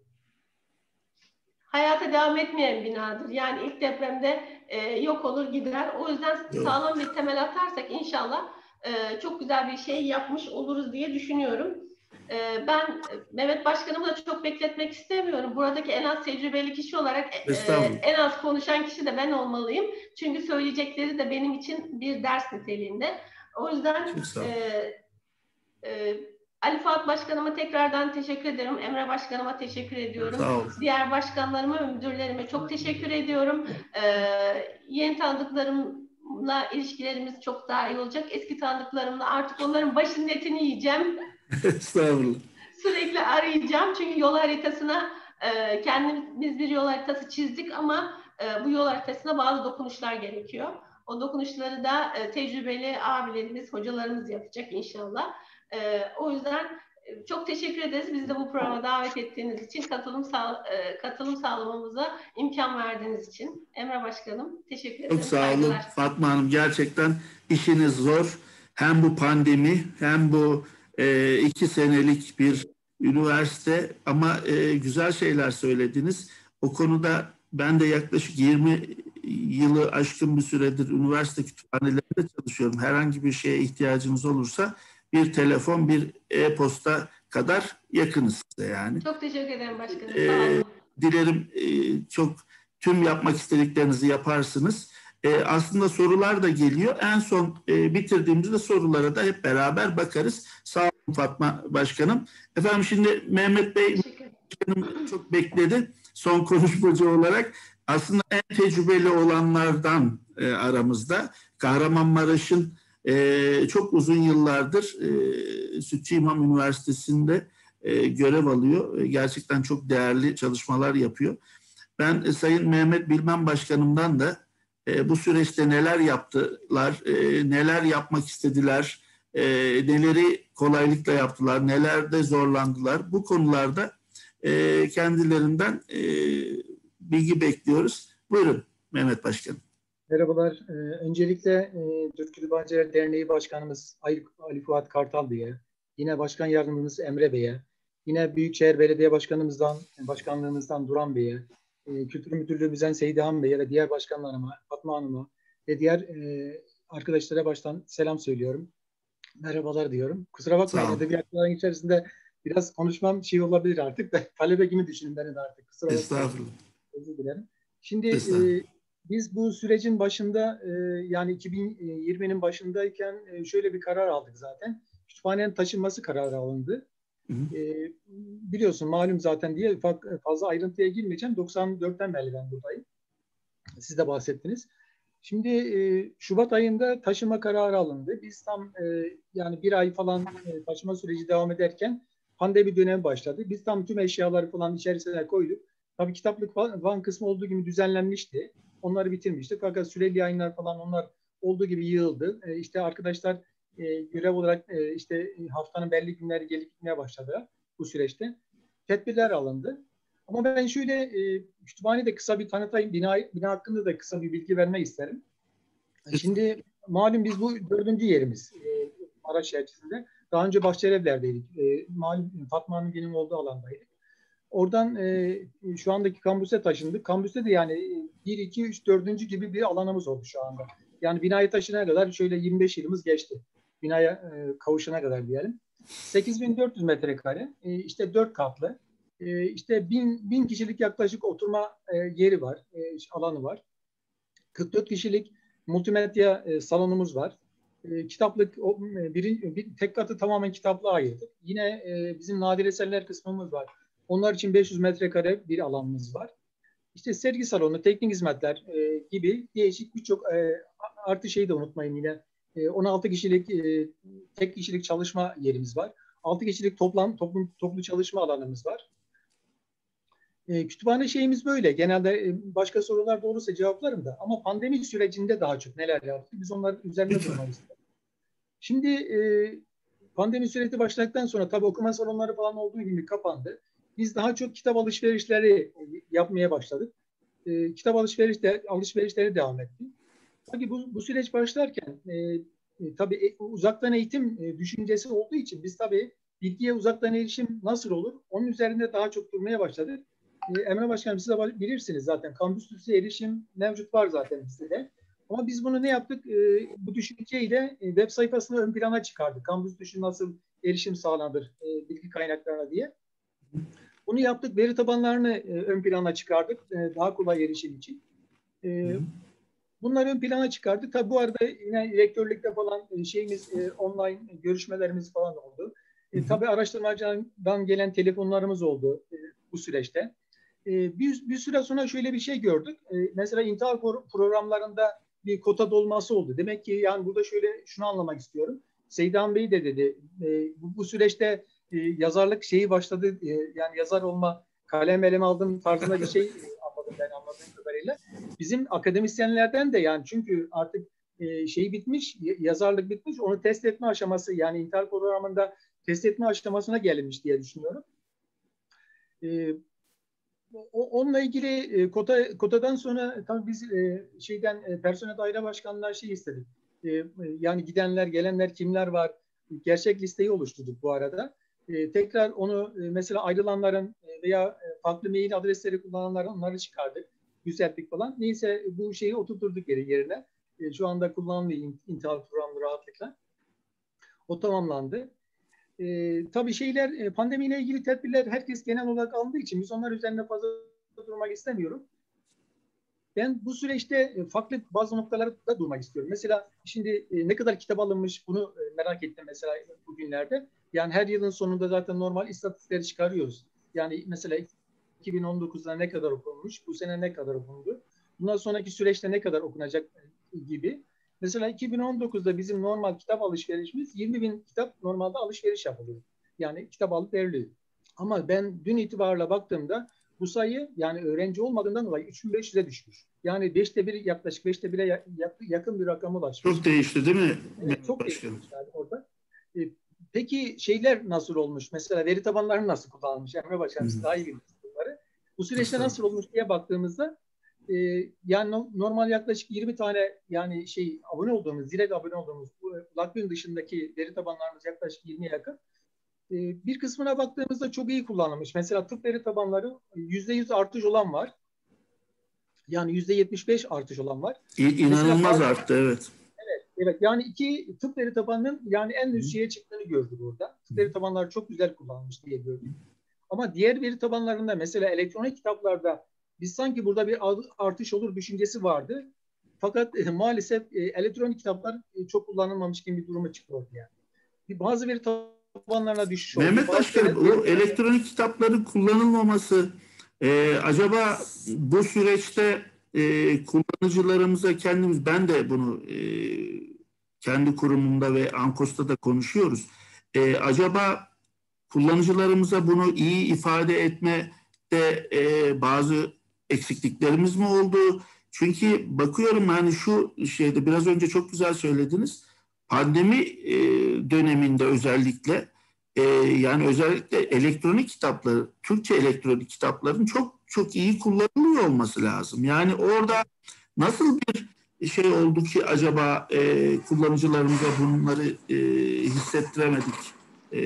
hayata devam etmeyen binadır. Yani ilk depremde e, yok olur gider. O yüzden sağlam bir temel atarsak inşallah e, çok güzel bir şey yapmış oluruz diye düşünüyorum. Ben Mehmet Başkanımı da çok bekletmek istemiyorum. Buradaki en az tecrübeli kişi olarak en az konuşan kişi de ben olmalıyım. Çünkü söyleyecekleri de benim için bir ders niteliğinde. O yüzden e, e, Ali Fuat Başkanıma tekrardan teşekkür ederim. Emre Başkanıma teşekkür ediyorum. Diğer başkanlarıma ve müdürlerime çok teşekkür ediyorum. E, yeni tanıdıklarımla ilişkilerimiz çok daha iyi olacak. Eski tanıdıklarımla artık onların başının etini yiyeceğim. Estağfurullah. Sürekli arayacağım çünkü yol haritasına e, kendimiz bir yol haritası çizdik ama e, bu yol haritasına bazı dokunuşlar gerekiyor. O dokunuşları da e, tecrübeli abilerimiz, hocalarımız yapacak inşallah. E, o yüzden e, çok teşekkür ederiz. Bizi de bu programa davet ettiğiniz için, katılım sağ, e, katılım sağlamamıza imkan verdiğiniz için. Emre Başkanım, teşekkür ederim. Çok sağ olun Saygılar. Fatma Hanım. Gerçekten işiniz zor. Hem bu pandemi hem bu e, iki senelik bir üniversite ama e, güzel şeyler söylediniz. O konuda ben de yaklaşık yirmi yılı aşkın bir süredir üniversite kütüphanelerinde çalışıyorum. Herhangi bir şeye ihtiyacınız olursa bir telefon, bir e-posta kadar yakınız size yani. Çok teşekkür ederim başkanım. Ee, Sağ olun. Dilerim e, çok tüm yapmak istediklerinizi yaparsınız. E, aslında sorular da geliyor. En son e, bitirdiğimizde sorulara da hep beraber bakarız. Sağ olun Fatma Başkanım. Efendim şimdi Mehmet Bey Başkanım çok bekledi. Son konuşmacı olarak aslında en tecrübeli olanlardan e, aramızda. Kahramanmaraş'ın e, çok uzun yıllardır e, Sütçü İmam Üniversitesi'nde e, görev alıyor. E, gerçekten çok değerli çalışmalar yapıyor. Ben e, Sayın Mehmet Bilmen Başkanım'dan da e, bu süreçte neler yaptılar, e, neler yapmak istediler, e, neleri kolaylıkla yaptılar, nelerde zorlandılar. Bu konularda e, kendilerinden e, bilgi bekliyoruz. Buyurun Mehmet Başkanım. Merhabalar. Ee, öncelikle e, Türk Kütüphaneciler Derneği Başkanımız Ali, Ali Fuat Kartal Bey'e, yine Başkan Yardımcımız Emre Bey'e, yine Büyükşehir Belediye Başkanımızdan, Başkanlığımızdan Duran Bey'e, e, Kültür Müdürlüğümüzden Seydihan Bey'e ve diğer başkanlarıma, Fatma Hanım'a ve diğer e, arkadaşlara baştan selam söylüyorum. Merhabalar diyorum. Kusura bakmayın, edebiyatların içerisinde biraz konuşmam şey olabilir artık da talebe gibi düşünün beni de artık. Kusura bakmayın. Estağfurullah. Özür dilerim. Şimdi e, biz bu sürecin başında e, yani iki bin yirminin başındayken e, şöyle bir karar aldık zaten. Kütüphanenin taşınması kararı alındı. Hı hı. E, biliyorsun malum zaten diye fazla ayrıntıya girmeyeceğim. doksan dörtten beri ben buradayım. Siz de bahsettiniz. Şimdi e, Şubat ayında taşıma kararı alındı. Biz tam e, yani bir ay falan e, taşıma süreci devam ederken pandemi dönemi başladı. Biz tam tüm eşyaları falan içerisine koyduk. Tabii kitaplık falan, falan kısmı olduğu gibi düzenlenmişti. Onları bitirmiştik. Fakat süreli yayınlar falan onlar olduğu gibi yığıldı. E, işte arkadaşlar e, görev olarak e, işte haftanın belli günleri gelip gitmeye başladılar bu süreçte. Tedbirler alındı. Ama ben şöyle e, kütüphanede kısa bir tanıtayım. Bina, bina hakkında da kısa bir bilgi vermek isterim. Şimdi malum biz bu dördüncü yerimiz e, Maraş içerisinde. Daha önce Bahçelievler'deydik. E, malum Fatma'nın benim olduğu alandaydık. Oradan e, şu andaki kampüse taşındık. Kampüste de yani bir, iki, üç, dördüncü gibi bir alanımız oldu şu anda. Yani binaya taşınana kadar şöyle yirmi beş yılımız geçti. Binaya e, kavuşana kadar diyelim. sekiz bin dört yüz metrekare, e, işte dört katlı. E, işte bin, bin kişilik yaklaşık oturma e, yeri var, e, alanı var. kırk dört kişilik multimedya e, salonumuz var. E, kitaplık, o, bir, bir, tek katı tamamen kitaplığa ayırdık. Yine e, bizim nadir eserler kısmımız var. Onlar için beş yüz metrekare bir alanımız var. İşte sergi salonu, teknik hizmetler e, gibi değişik birçok e, artı şeyi de unutmayın yine. E, on altı kişilik e, tek kişilik çalışma yerimiz var. altı kişilik toplam toplum toplu çalışma alanımız var. E, kütüphane şeyimiz böyle. Genelde e, başka sorular da olursa cevaplarım da. Ama pandemi sürecinde daha çok neler yaptık? Biz onların üzerinde durmak istedik. Şimdi e, pandemi süreci başladıktan sonra tabii okuma salonları falan olduğu gibi kapandı. Biz daha çok kitap alışverişleri yapmaya başladık. E, kitap alışverişleri, alışverişleri devam etti. Tabii bu, bu süreç başlarken e, e, tabii e, uzaktan eğitim e, düşüncesi olduğu için biz tabii bilgiye uzaktan erişim nasıl olur? Onun üzerinde daha çok durmaya başladık. E, Emre Başkanım siz de bilirsiniz zaten. Kampüsüstü erişim mevcut var zaten bizde de. Ama biz bunu ne yaptık? E, bu düşünceyle e, web sayfasını ön plana çıkardık. Kampüsüstü nasıl erişim sağlanır e, bilgi kaynaklarına diye. Bunu yaptık. Veri tabanlarını e, ön plana çıkardık. E, daha kolay erişim için. E, bunları ön plana çıkardık. Tabii bu arada yine rektörlükte falan e, şeyimiz e, online görüşmelerimiz falan oldu. E, tabii araştırmacıdan gelen telefonlarımız oldu e, bu süreçte. E, bir, bir süre sonra şöyle bir şey gördük. E, mesela intihar programlarında bir kota dolması oldu. Demek ki yani burada şöyle şunu anlamak istiyorum. Seydan Bey de dedi e, bu, bu süreçte e, yazarlık şeyi başladı. E, yani yazar olma kalem elime aldım tarzında bir şey anladım ben anladığım kadarıyla. Bizim akademisyenlerden de yani çünkü artık e, şey bitmiş, yazarlık bitmiş, onu test etme aşaması yani intihar programında test etme aşamasına gelinmiş diye düşünüyorum. E, o, onunla ilgili e, kota kotadan sonra tabii biz e, şeyden e, personel daire başkanlığı şey istedik. E, yani gidenler, gelenler kimler var? Gerçek listeyi oluşturduk bu arada. E, tekrar onu e, mesela ayrılanların e, veya e, farklı mail adresleri kullananların onları çıkardık. Yükselttik falan. Neyse bu şeyi oturturduk geri yerine. E, şu anda kullanılıyor intihar programı rahatlıkla. O tamamlandı. E, tabii şeyler e, pandemiyle ilgili tedbirler herkes genel olarak aldığı için biz onlar üzerine fazla durmak istemiyorum. Ben bu süreçte farklı bazı noktalarda durmak istiyorum. Mesela şimdi ne kadar kitap alınmış bunu merak ettim mesela bugünlerde. Yani her yılın sonunda zaten normal istatistikleri çıkarıyoruz. Yani mesela iki bin on dokuzda ne kadar okunmuş, bu sene ne kadar okundu, bundan sonraki süreçte ne kadar okunacak gibi. Mesela iki bin on dokuzda bizim normal kitap alışverişimiz yirmi bin kitap normalde alışveriş yapılıyor. Yani kitap alıp veriliyor. Ama ben dün itibarıyla baktığımda bu sayı yani öğrenci olmadığından dolayı üç bin beş yüze düşmüş. Yani beşte bir yaklaşık beşte bire yakın bir rakama ulaşmış. Çok değişti değil mi? Evet, çok değişti yani orada. E, peki şeyler nasıl olmuş? Mesela veri tabanları nasıl kullanılmış? Emre Başkanım siz daha iyi bilirsiniz bunları. Bu süreçte nasıl olmuş diye baktığımızda e, yani no, normal yaklaşık yirmi tane yani şey abone olduğumuz, direkt abone olduğumuz bu Lakbin dışındaki veri tabanlarımız yaklaşık yirmiye yakın. Bir kısmına baktığımızda çok iyi kullanılmış. Mesela tıp veri tabanları yüzde yüz artış olan var. Yani yüzde yetmiş beş artış olan var. İnanılmaz Mesela, arttı evet. Evet, evet. Yani iki tıp veri tabanının yani en üst şeye çıktığını gördük orada. Tıp veri tabanları çok güzel kullanılmış diye gördük. Ama diğer veri tabanlarında mesela elektronik kitaplarda biz sanki burada bir artış olur düşüncesi vardı. Fakat e, maalesef e, elektronik kitaplar e, çok kullanılmamış gibi bir duruma çıktı ortaya. Bazı veri tabanlarına düşüş oldu. Mehmet Başkanım, o elektronik kitapların kullanılmaması e, acaba bu süreçte e, kullanıcılarımıza kendimiz, ben de bunu e, kendi kurumumda ve Ankos'ta da konuşuyoruz. E, acaba kullanıcılarımıza bunu iyi ifade etmede e, bazı eksikliklerimiz mi oldu? Çünkü bakıyorum hani şu şeyde biraz önce çok güzel söylediniz. Pandemi e, döneminde özellikle e, yani özellikle elektronik kitapları, Türkçe elektronik kitapların çok çok iyi kullanılıyor olması lazım. Yani orada nasıl bir şey oldu ki acaba e, kullanıcılarımıza bunları e, hissettiremedik, e,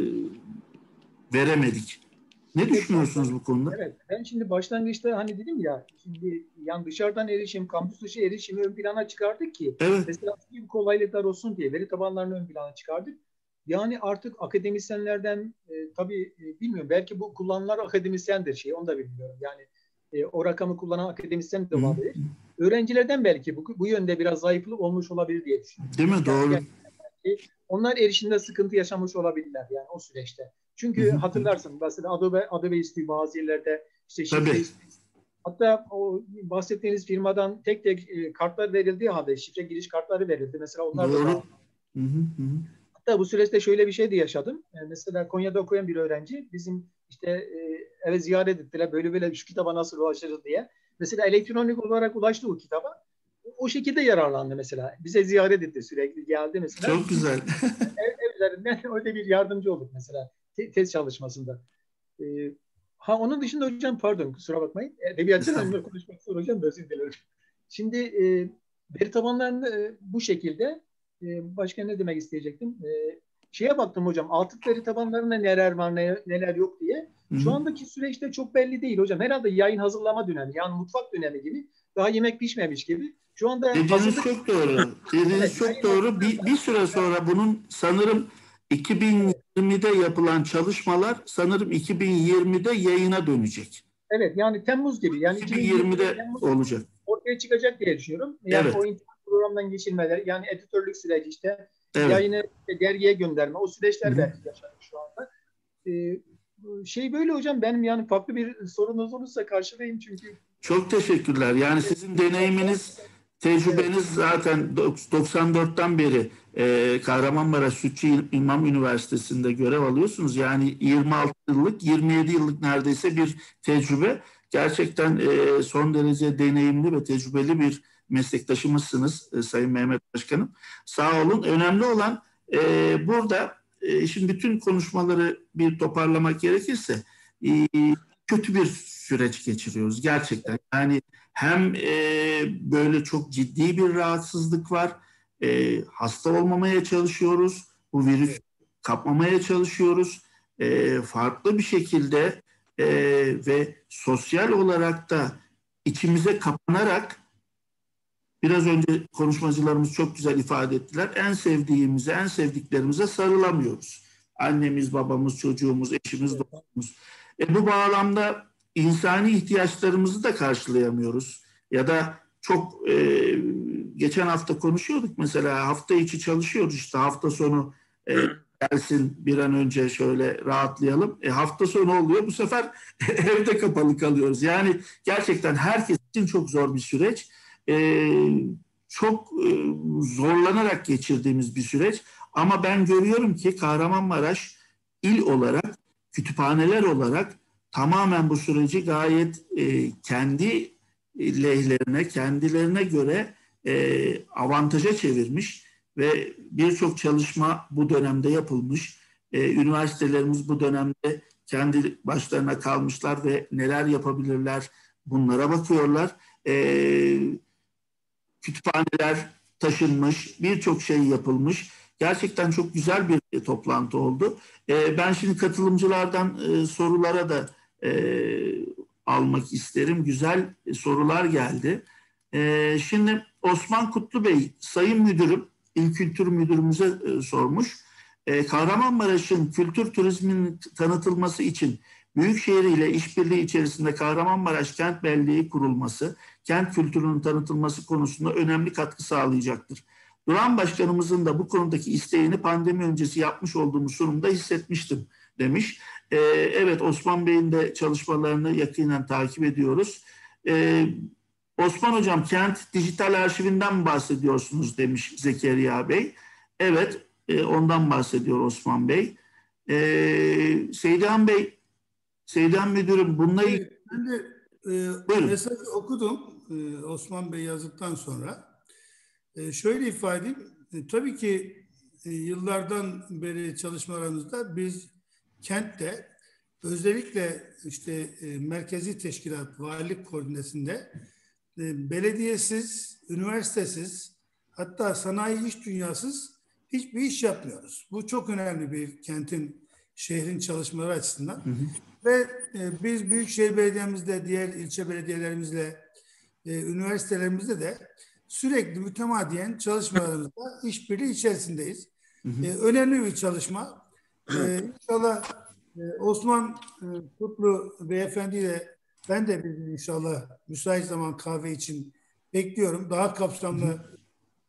veremedik? Ne düşünüyorsunuz bu konuda? Evet, ben şimdi başlangıçta hani dedim ya, şimdi yani dışarıdan erişim, kampüs dışı erişimi ön plana çıkardık ki evet. Mesela gibi kolaylıklar olsun diye veri tabanlarını ön plana çıkardık. Yani artık akademisyenlerden e, tabii e, bilmiyorum, belki bu kullanılan akademisyendir şey, onu da bilmiyorum. Yani e, o rakamı kullanan akademisyen de olabilir. Öğrencilerden belki bu, bu yönde biraz zayıflık olmuş olabilir diye düşünüyorum. Değil mi? Doğru. Yani, belki onlar erişimde sıkıntı yaşamış olabilirler yani o süreçte. Çünkü hatırlarsın mesela Adobe Adobe istiyor bazı yerlerde, işte şifre istiyor. Hatta o bahsettiğiniz firmadan tek tek e, kartlar verildiği halde şifre giriş kartları verildi. Mesela onlar Doğru. da Hı hı hı. Hatta bu süreçte şöyle bir şey de yaşadım. Yani mesela Konya'da okuyan bir öğrenci bizim işte e, eve ziyaret ettiler. Böyle böyle şu kitaba nasıl ulaşırız diye. Mesela elektronik olarak ulaştı o kitaba. O şekilde yararlandı mesela. Bize ziyaret etti sürekli. Geldi mesela. Çok güzel. ev, ev üzerinden öyle bir yardımcı olduk mesela. Te, tez çalışmasında. Ee, ha onun dışında hocam pardon kusura bakmayın. Edebiyatçılarla konuşmak zor hocam. Özür dilerim. Şimdi e, veri tabanlarında e, bu şekilde e, başka ne demek isteyecektim? E, şeye baktım hocam. Atıf veri tabanlarında neler var ne, neler yok diye. Hı-hı. Şu andaki süreçte çok belli değil hocam. Herhalde yayın hazırlama dönemi. Yani mutfak dönemi gibi. Daha yemek pişmemiş gibi. Şu anda Dediğiniz hazırlık... çok doğru. Dediğiniz evet, çok doğru. Bir, bir süre sonra bunun sanırım iki bin yirmide yapılan çalışmalar sanırım iki bin yirmide yayına dönecek. Evet yani Temmuz gibi. Yani iki bin yirmide Temmuz olacak. Ortaya çıkacak diye düşünüyorum. Yani evet. O internet programdan geçilmeler, yani editörlük süreci işte evet. Yayını dergiye gönderme, o süreçler Hı-hı. belki yaşanıyor şu anda. Ee, şey böyle hocam, benim yani farklı bir sorunuz olursa karşılayayım çünkü. Çok teşekkürler. Yani sizin deneyiminiz tecrübeniz zaten doksan dörtten beri e, Kahramanmaraş Sütçü İmam Üniversitesi'nde görev alıyorsunuz. Yani yirmi altı yıllık, yirmi yedi yıllık neredeyse bir tecrübe. Gerçekten e, son derece deneyimli ve tecrübeli bir meslektaşımızsınız e, Sayın Mehmet Başkanım. Sağ olun. Önemli olan e, burada e, şimdi bütün konuşmaları bir toparlamak gerekirse e, kötü bir süreç geçiriyoruz gerçekten. Yani hem e, böyle çok ciddi bir rahatsızlık var. E, hasta olmamaya çalışıyoruz. Bu virüs kapmamaya çalışıyoruz. E, farklı bir şekilde e, ve sosyal olarak da içimize kapanarak, biraz önce konuşmacılarımız çok güzel ifade ettiler, en sevdiğimize, en sevdiklerimize sarılamıyoruz. Annemiz, babamız, çocuğumuz, eşimiz, dostumuz. E, bu bağlamda insani ihtiyaçlarımızı da karşılayamıyoruz. Ya da çok e, geçen hafta konuşuyorduk mesela, hafta içi çalışıyoruz, işte hafta sonu e, gelsin bir an önce şöyle rahatlayalım. E, hafta sonu oluyor, bu sefer evde kapalı kalıyoruz. Yani gerçekten herkes için çok zor bir süreç. E, çok e, zorlanarak geçirdiğimiz bir süreç. Ama ben görüyorum ki Kahramanmaraş il olarak, kütüphaneler olarak tamamen bu süreci gayet e, kendi lehlerine, kendilerine göre e, avantaja çevirmiş ve birçok çalışma bu dönemde yapılmış. E, üniversitelerimiz bu dönemde kendi başlarına kalmışlar ve neler yapabilirler bunlara bakıyorlar. E, kütüphaneler taşınmış, birçok şey yapılmış. Gerçekten çok güzel bir toplantı oldu. E, ben şimdi katılımcılardan e, sorulara da e, almak isterim. Güzel sorular geldi. E, şimdi Osman Kutlu Bey, Sayın Müdürüm, İl Kültür Müdürümüze e, sormuş. E, Kahramanmaraş'ın kültür turizminin tanıtılması için Büyükşehir ile işbirliği içerisinde Kahramanmaraş Kent Belleği kurulması, kent kültürünün tanıtılması konusunda önemli katkı sağlayacaktır. Duran Başkanımızın da bu konudaki isteğini pandemi öncesi yapmış olduğumuz sunumda hissetmiştim demiş. Ee, evet, Osman Bey'in de çalışmalarını yakinen takip ediyoruz. Ee, Osman Hocam, kent dijital arşivinden mi bahsediyorsunuz demiş Zekeriya Bey. Evet, e, ondan bahsediyor Osman Bey. Ee, Seydihan Bey, Seydihan Müdürüm bununla ilgili... Ben de e, mesajı okudum e, Osman Bey yazdıktan sonra. E, şöyle ifade edeyim, e, tabii ki e, yıllardan beri çalışmalarımızda biz kentte özellikle işte e, merkezi teşkilat, valilik koordinesinde e, belediyesiz, üniversitesiz, hatta sanayi iş dünyasız hiçbir iş yapmıyoruz. Bu çok önemli bir kentin, şehrin çalışmaları açısından. Hı hı. Ve e, biz Büyükşehir Belediye'mizle, diğer ilçe belediyelerimizle, e, üniversitelerimizde de sürekli mütemadiyen çalışmalarımızda işbirliği içerisindeyiz. Hı hı. E, önemli bir çalışma. E, inşallah e, Osman e, Kutlu Beyefendi'yle ben de bir inşallah müsait zaman kahve için bekliyorum. Daha kapsamlı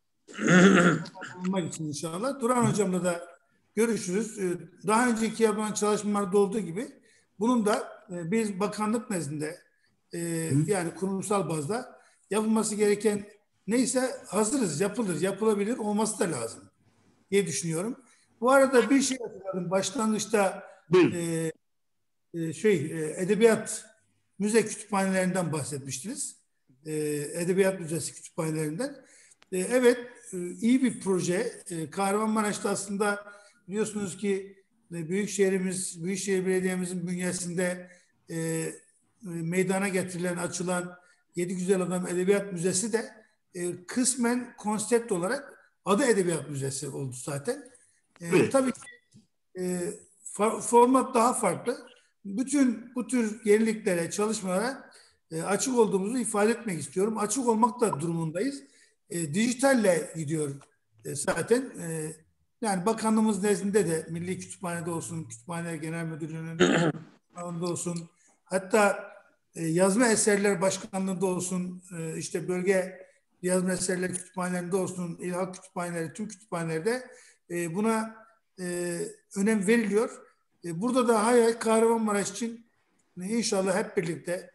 olmak için inşallah. Duran Hocam'la da görüşürüz. E, daha önceki yapılan çalışmalarda olduğu gibi bunun da e, biz bakanlık nezdinde e, yani kurumsal bazda yapılması gereken neyse hazırız, yapılır, yapılabilir, olması da lazım diye düşünüyorum. Bu arada bir şey hatırladım. Başlangıçta e, e, şey e, edebiyat müze kütüphanelerinden bahsetmiştiniz. E, edebiyat müzesi kütüphanelerinden. E, evet, e, iyi bir proje. E, Kahramanmaraş'ta aslında biliyorsunuz ki e, Büyükşehir'imiz, Büyükşehir Belediye'mizin bünyesinde e, meydana getirilen, açılan Yedi Güzel Adam Edebiyat Müzesi de e, kısmen konsept olarak adı Edebiyat Müzesi oldu zaten. E, evet. Tabii ki e, format daha farklı. Bütün bu tür yeniliklere, çalışmalara e, açık olduğumuzu ifade etmek istiyorum. Açık olmak da durumundayız. E, dijitalle gidiyor e, zaten. E, yani bakanlığımız nezdinde de Milli Kütüphane'de olsun, Kütüphane Genel Müdürlüğü'nün alanında olsun, hatta e, yazma eserler başkanlığında olsun, e, işte bölge yazma eserler kütüphanelerinde olsun, İlhak kütüphaneleri, tüm kütüphanelerde e, buna e, önem veriliyor. E, burada da hayal Kahramanmaraş için e, inşallah hep birlikte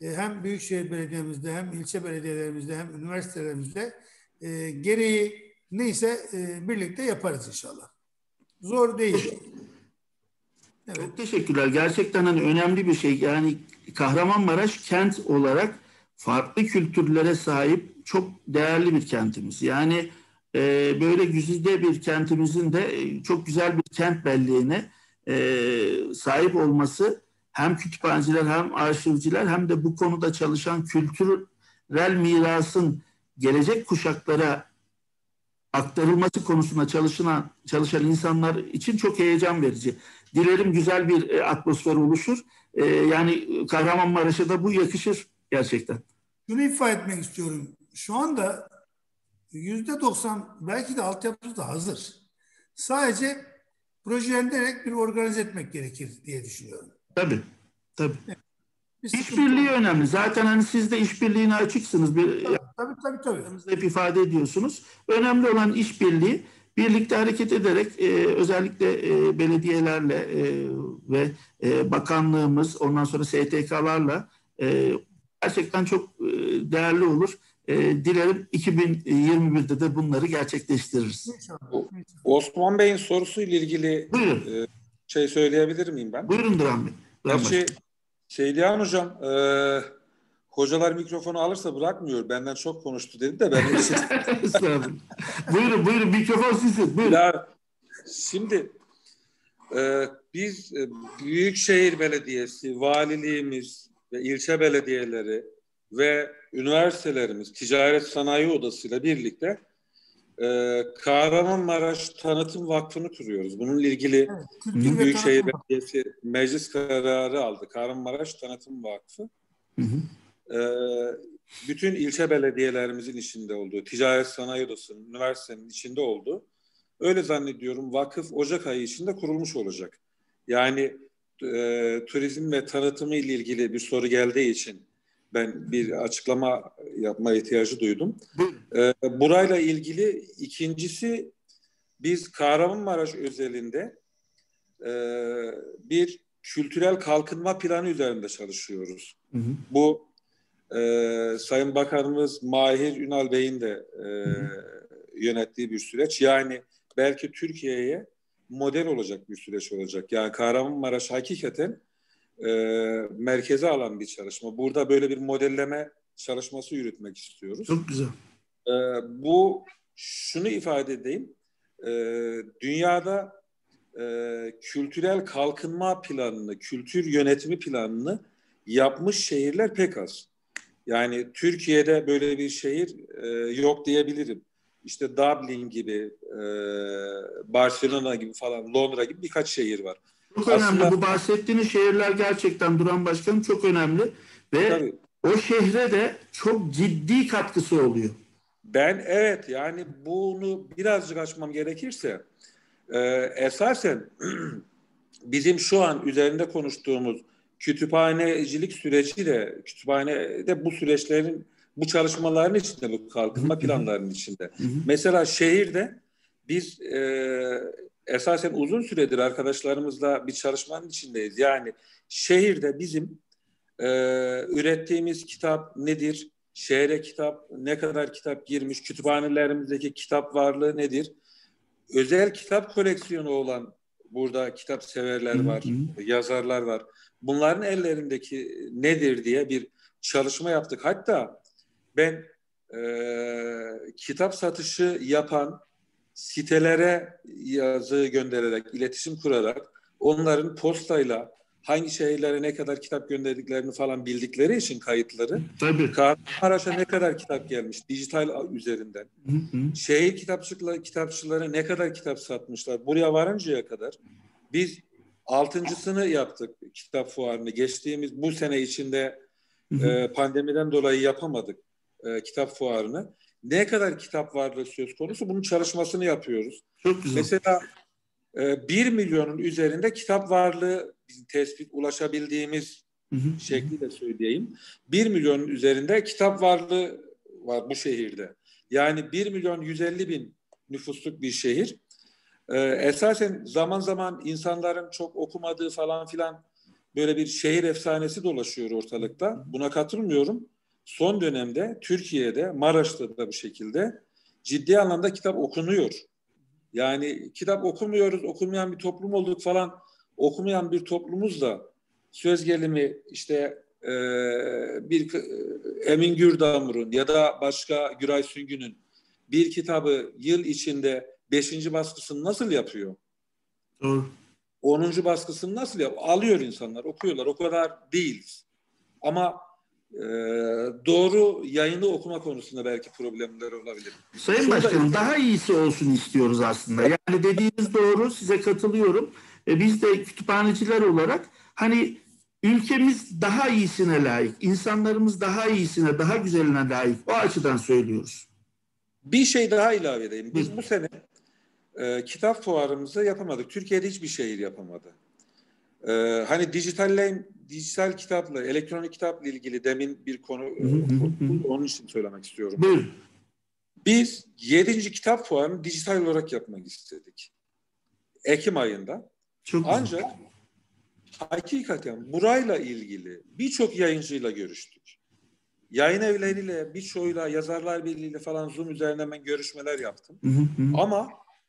e, hem Büyükşehir Belediye'mizde hem ilçe belediyelerimizde hem üniversitelerimizde e, gereği neyse e, birlikte yaparız inşallah. Zor değil. Evet. Çok teşekkürler. Gerçekten hani önemli bir şey. Yani Kahramanmaraş kent olarak farklı kültürlere sahip çok değerli bir kentimiz. Yani e, böyle güzide bir kentimizin de e, çok güzel bir kent belleğine e, sahip olması hem kütüphaneciler hem arşivciler hem de bu konuda çalışan kültürel mirasın gelecek kuşaklara aktarılması konusunda çalışan, çalışan insanlar için çok heyecan verici. Dilerim güzel bir e, atmosfer oluşur. E, yani Kahramanmaraş'a da bu yakışır gerçekten. Şunu ifade etmek istiyorum. Şu anda yüzde doksan belki de altyapısı da hazır. Sadece projelendirerek bir organize etmek gerekir diye düşünüyorum. Tabii. Tabii. Evet. İşbirliği önemli. Zaten hani siz de işbirliğine açıksınız. Bir, tabii, tabii, tabii, tabii. Hep ifade ediyorsunuz. Önemli olan işbirliği, birlikte hareket ederek e, özellikle e, belediyelerle e, ve e, bakanlığımız, ondan sonra S T K'larla e, gerçekten çok e, değerli olur. E, dilerim iki bin yirmi birde de bunları gerçekleştiririz. O, Osman Bey'in sorusuyla ilgili e, şey söyleyebilir miyim ben? Buyurun Duran Bey. Gerçi Seydihan Hocam e, hocalar mikrofonu alırsa bırakmıyor. Benden çok konuştu dedi de benim için. buyurun buyurun mikrofon sizin. Buyurun. Ya, şimdi e, biz e, Büyükşehir Belediyesi, valiliğimiz ve ilçe belediyeleri ve üniversitelerimiz, Ticaret Sanayi Odası ile birlikte e, Kahramanmaraş Tanıtım Vakfı'nı kuruyoruz. Bununla ilgili evet, Büyükşehir Belediyesi meclis kararı aldı. Kahramanmaraş Tanıtım Vakfı. Hı hı. E, bütün ilçe belediyelerimizin içinde olduğu, Ticaret Sanayi Odası'nın, üniversitenin içinde olduğu, öyle zannediyorum vakıf Ocak ayı içinde kurulmuş olacak. Yani e, turizm ve tanıtımı ile ilgili bir soru geldiği için ben bir açıklama yapma ihtiyacı duydum. Ee, burayla ilgili ikincisi, biz Kahramanmaraş özelinde e, bir kültürel kalkınma planı üzerinde çalışıyoruz. Hı hı. Bu e, Sayın Bakanımız Mahir Ünal Bey'in de e, yönettiği bir süreç. Yani belki Türkiye'ye model olacak bir süreç olacak. Yani Kahramanmaraş hakikaten E, merkeze alan bir çalışma. Burada böyle bir modelleme çalışması yürütmek istiyoruz. Çok güzel. E, bu şunu ifade edeyim. E, dünyada e, kültürel kalkınma planını, kültür yönetimi planını yapmış şehirler pek az. Yani Türkiye'de böyle bir şehir e, yok diyebilirim. İşte Dublin gibi, e, Barcelona gibi falan, Londra gibi birkaç şehir var. Çok önemli. Aslında, bu bahsettiğiniz şehirler gerçekten Duran Başkanım çok önemli ve tabii, o şehre de çok ciddi katkısı oluyor. Ben evet yani bunu birazcık açmam gerekirse e, esasen bizim şu an üzerinde konuştuğumuz kütüphanecilik süreci de kütüphanede bu süreçlerin, bu çalışmaların içinde, bu kalkınma planlarının içinde. Hı hı. Mesela şehirde biz e, esasen uzun süredir arkadaşlarımızla bir çalışmanın içindeyiz. Yani şehirde bizim e, ürettiğimiz kitap nedir? Şehre kitap, ne kadar kitap girmiş? Kütüphanelerimizdeki kitap varlığı nedir? Özel kitap koleksiyonu olan burada kitap severler var, hı hı. yazarlar var. Bunların ellerindeki nedir diye bir çalışma yaptık. Hatta ben e, kitap satışı yapan sitelere yazı göndererek, iletişim kurarak onların postayla hangi şehirlere ne kadar kitap gönderdiklerini falan bildikleri için kayıtları. Tabii. Kahramanmaraş'a ne kadar kitap gelmiş dijital üzerinden. Hı hı. Şehir kitapçıları, kitapçılara ne kadar kitap satmışlar. Buraya varıncaya kadar biz altıncısını yaptık kitap fuarını. Geçtiğimiz bu sene içinde hı hı. E, pandemiden dolayı yapamadık e, kitap fuarını. Ne kadar kitap varlığı söz konusu, bunun çalışmasını yapıyoruz. Çok güzel. Mesela e, bir milyonun üzerinde kitap varlığı bizim tespit ulaşabildiğimiz hı hı. şekliyle söyleyeyim. Bir milyonun üzerinde kitap varlığı var bu şehirde. Yani bir milyon yüz elli bin nüfusluk bir şehir. E, esasen zaman zaman insanların çok okumadığı falan filan böyle bir şehir efsanesi dolaşıyor ortalıkta. Buna katılmıyorum. Son dönemde Türkiye'de, Maraş'ta da bu şekilde ciddi anlamda kitap okunuyor. Yani kitap okumuyoruz, okumayan bir toplum olduk falan. Okumayan bir toplumuz da söz gelimi işte e, bir Emin Gürdamur'un ya da başka Güray Süngü'nün bir kitabı yıl içinde beşinci baskısını nasıl yapıyor? Doğru. onuncu baskısını nasıl yapıyor? Alıyor insanlar, okuyorlar. O kadar değiliz. Ama e, doğru yayını okuma konusunda belki problemler olabilir. Sayın Şurada Başkanım, daha iyisi olsun istiyoruz aslında. Yani dediğiniz doğru, size katılıyorum. E, biz de kütüphaneciler olarak hani ülkemiz daha iyisine layık, insanlarımız daha iyisine, daha güzeline layık. O açıdan söylüyoruz. Bir şey daha ilave edeyim. Biz Hı. bu sene e, kitap fuarımızı yapamadık. Türkiye'de hiçbir şehir yapamadı. E, hani dijitalle, dijital kitapla, elektronik kitapla ilgili demin bir konu, hı hı hı. onun için söylemek istiyorum. Buyurun. Biz yedinci kitap fuarını dijital olarak yapmak istedik. Ekim ayında. Çok Ancak güzel. Hakikaten burayla ilgili birçok yayıncıyla görüştük. Yayın evleriyle, birçoğuyla, Yazarlar Birliği'yle falan Zoom üzerinden ben görüşmeler yaptım. Hı hı. Ama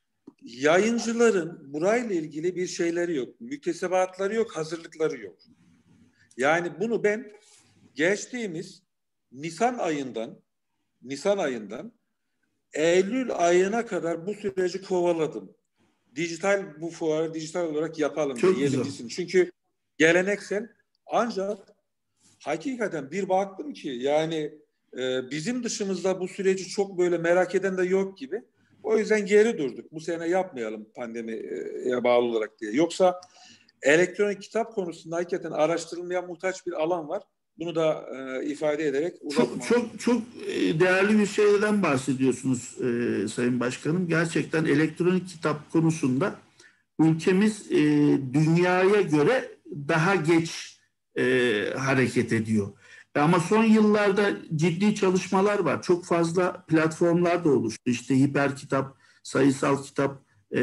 yayıncıların burayla ilgili bir şeyleri yok. Müktesebatları yok, hazırlıkları yok. Yani bunu ben geçtiğimiz Nisan ayından Nisan ayından Eylül ayına kadar bu süreci kovaladım. Dijital bu fuarı dijital olarak yapalım diye yedincisini. Çünkü geleneksel, ancak hakikaten bir baktım ki yani e, bizim dışımızda bu süreci çok böyle merak eden de yok gibi. O yüzden geri durduk. Bu sene yapmayalım pandemiye bağlı olarak diye. Yoksa elektronik kitap konusunda hakikaten araştırılmaya muhtaç bir alan var. Bunu da e, ifade ederek uzatmam. Çok çok çok değerli bir şeyden bahsediyorsunuz e, Sayın Başkanım. Gerçekten elektronik kitap konusunda ülkemiz e, dünyaya göre daha geç e, hareket ediyor. Ama son yıllarda ciddi çalışmalar var. Çok fazla platformlar da oluştu. İşte hiper kitap, sayısal kitap,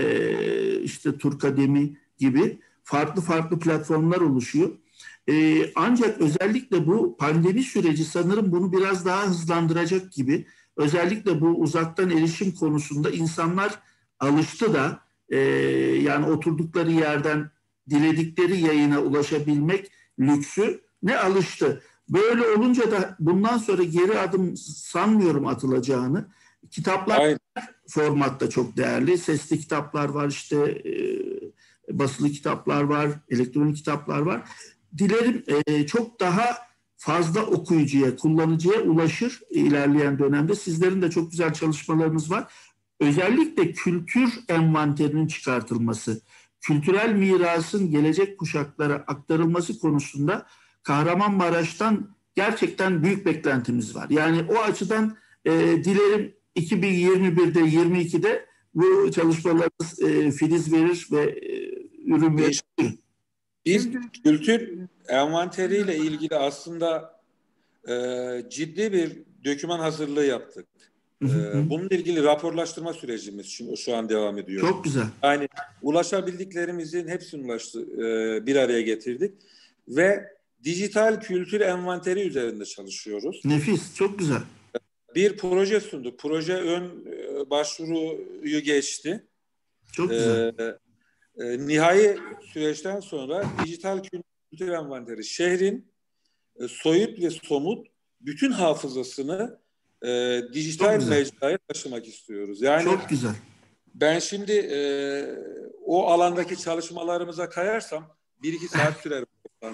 e, işte Turkademi gibi farklı farklı platformlar oluşuyor. Ee, ancak özellikle bu pandemi süreci sanırım bunu biraz daha hızlandıracak gibi. Özellikle bu uzaktan erişim konusunda insanlar alıştı da e, yani oturdukları yerden diledikleri yayına ulaşabilmek lüksü ne alıştı. Böyle olunca da bundan sonra geri adım sanmıyorum atılacağını. Kitaplar Aynen. formatta çok değerli. Sesli kitaplar var, işte e, basılı kitaplar var, elektronik kitaplar var. Dilerim e, çok daha fazla okuyucuya, kullanıcıya ulaşır ilerleyen dönemde. Sizlerin de çok güzel çalışmalarınız var. Özellikle kültür envanterinin çıkartılması, kültürel mirasın gelecek kuşaklara aktarılması konusunda Kahramanmaraş'tan gerçekten büyük beklentimiz var. Yani o açıdan e, dilerim iki bin yirmi birde, yirmi ikide bu çalışmalarımız e, filiz verir ve e, ürün verir. Biz kültür envanteriyle ilgili aslında e, ciddi bir doküman hazırlığı yaptık. E, bununla ilgili raporlaştırma sürecimiz şu, şu an devam ediyor. Çok güzel. Yani ulaşabildiklerimizin hepsini ulaştı, e, bir araya getirdik ve dijital kültür envanteri üzerinde çalışıyoruz. Nefis, çok güzel. Bir proje sunduk. Proje ön e, başvuruyu geçti. Çok güzel. E, E, nihai süreçten sonra dijital kültür envanteri şehrin e, soyut ve somut bütün hafızasını e, dijital mecraya taşımak istiyoruz. Yani çok güzel. Ben şimdi e, o alandaki çalışmalarımıza kayarsam bir iki saat sürer.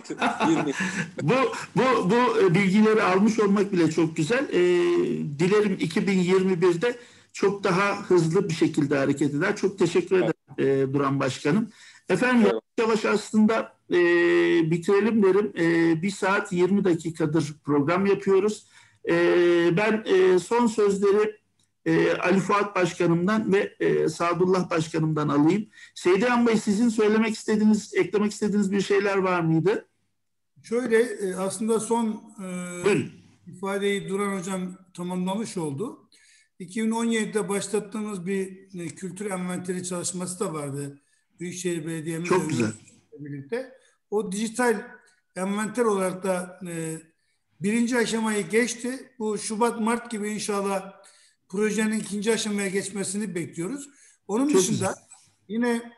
bu bu bu bilgileri almış olmak bile çok güzel. E, dilerim iki bin yirmi birde çok daha hızlı bir şekilde hareket eder. Çok teşekkür ederim e, Duran Başkanım. Efendim yavaş yavaş aslında e, bitirelim derim. E, bir saat yirmi dakikadır program yapıyoruz. E, ben e, son sözleri e, Ali Fuat Başkanım'dan ve e, Sadullah Başkanım'dan alayım. Seydihan Bey, sizin söylemek istediğiniz, eklemek istediğiniz bir şeyler var mıydı? Şöyle e, aslında son e, ifadeyi Duran Hocam tamamlamış oldu. iki bin on yedide başlattığımız bir e, kültür envanteri çalışması da vardı. Büyükşehir Belediye'mizle çok güzel. Birlikte. O dijital envanter olarak da e, birinci aşamayı geçti. Bu Şubat, Mart gibi inşallah projenin ikinci aşamaya geçmesini bekliyoruz. Onun Çok dışında güzel. yine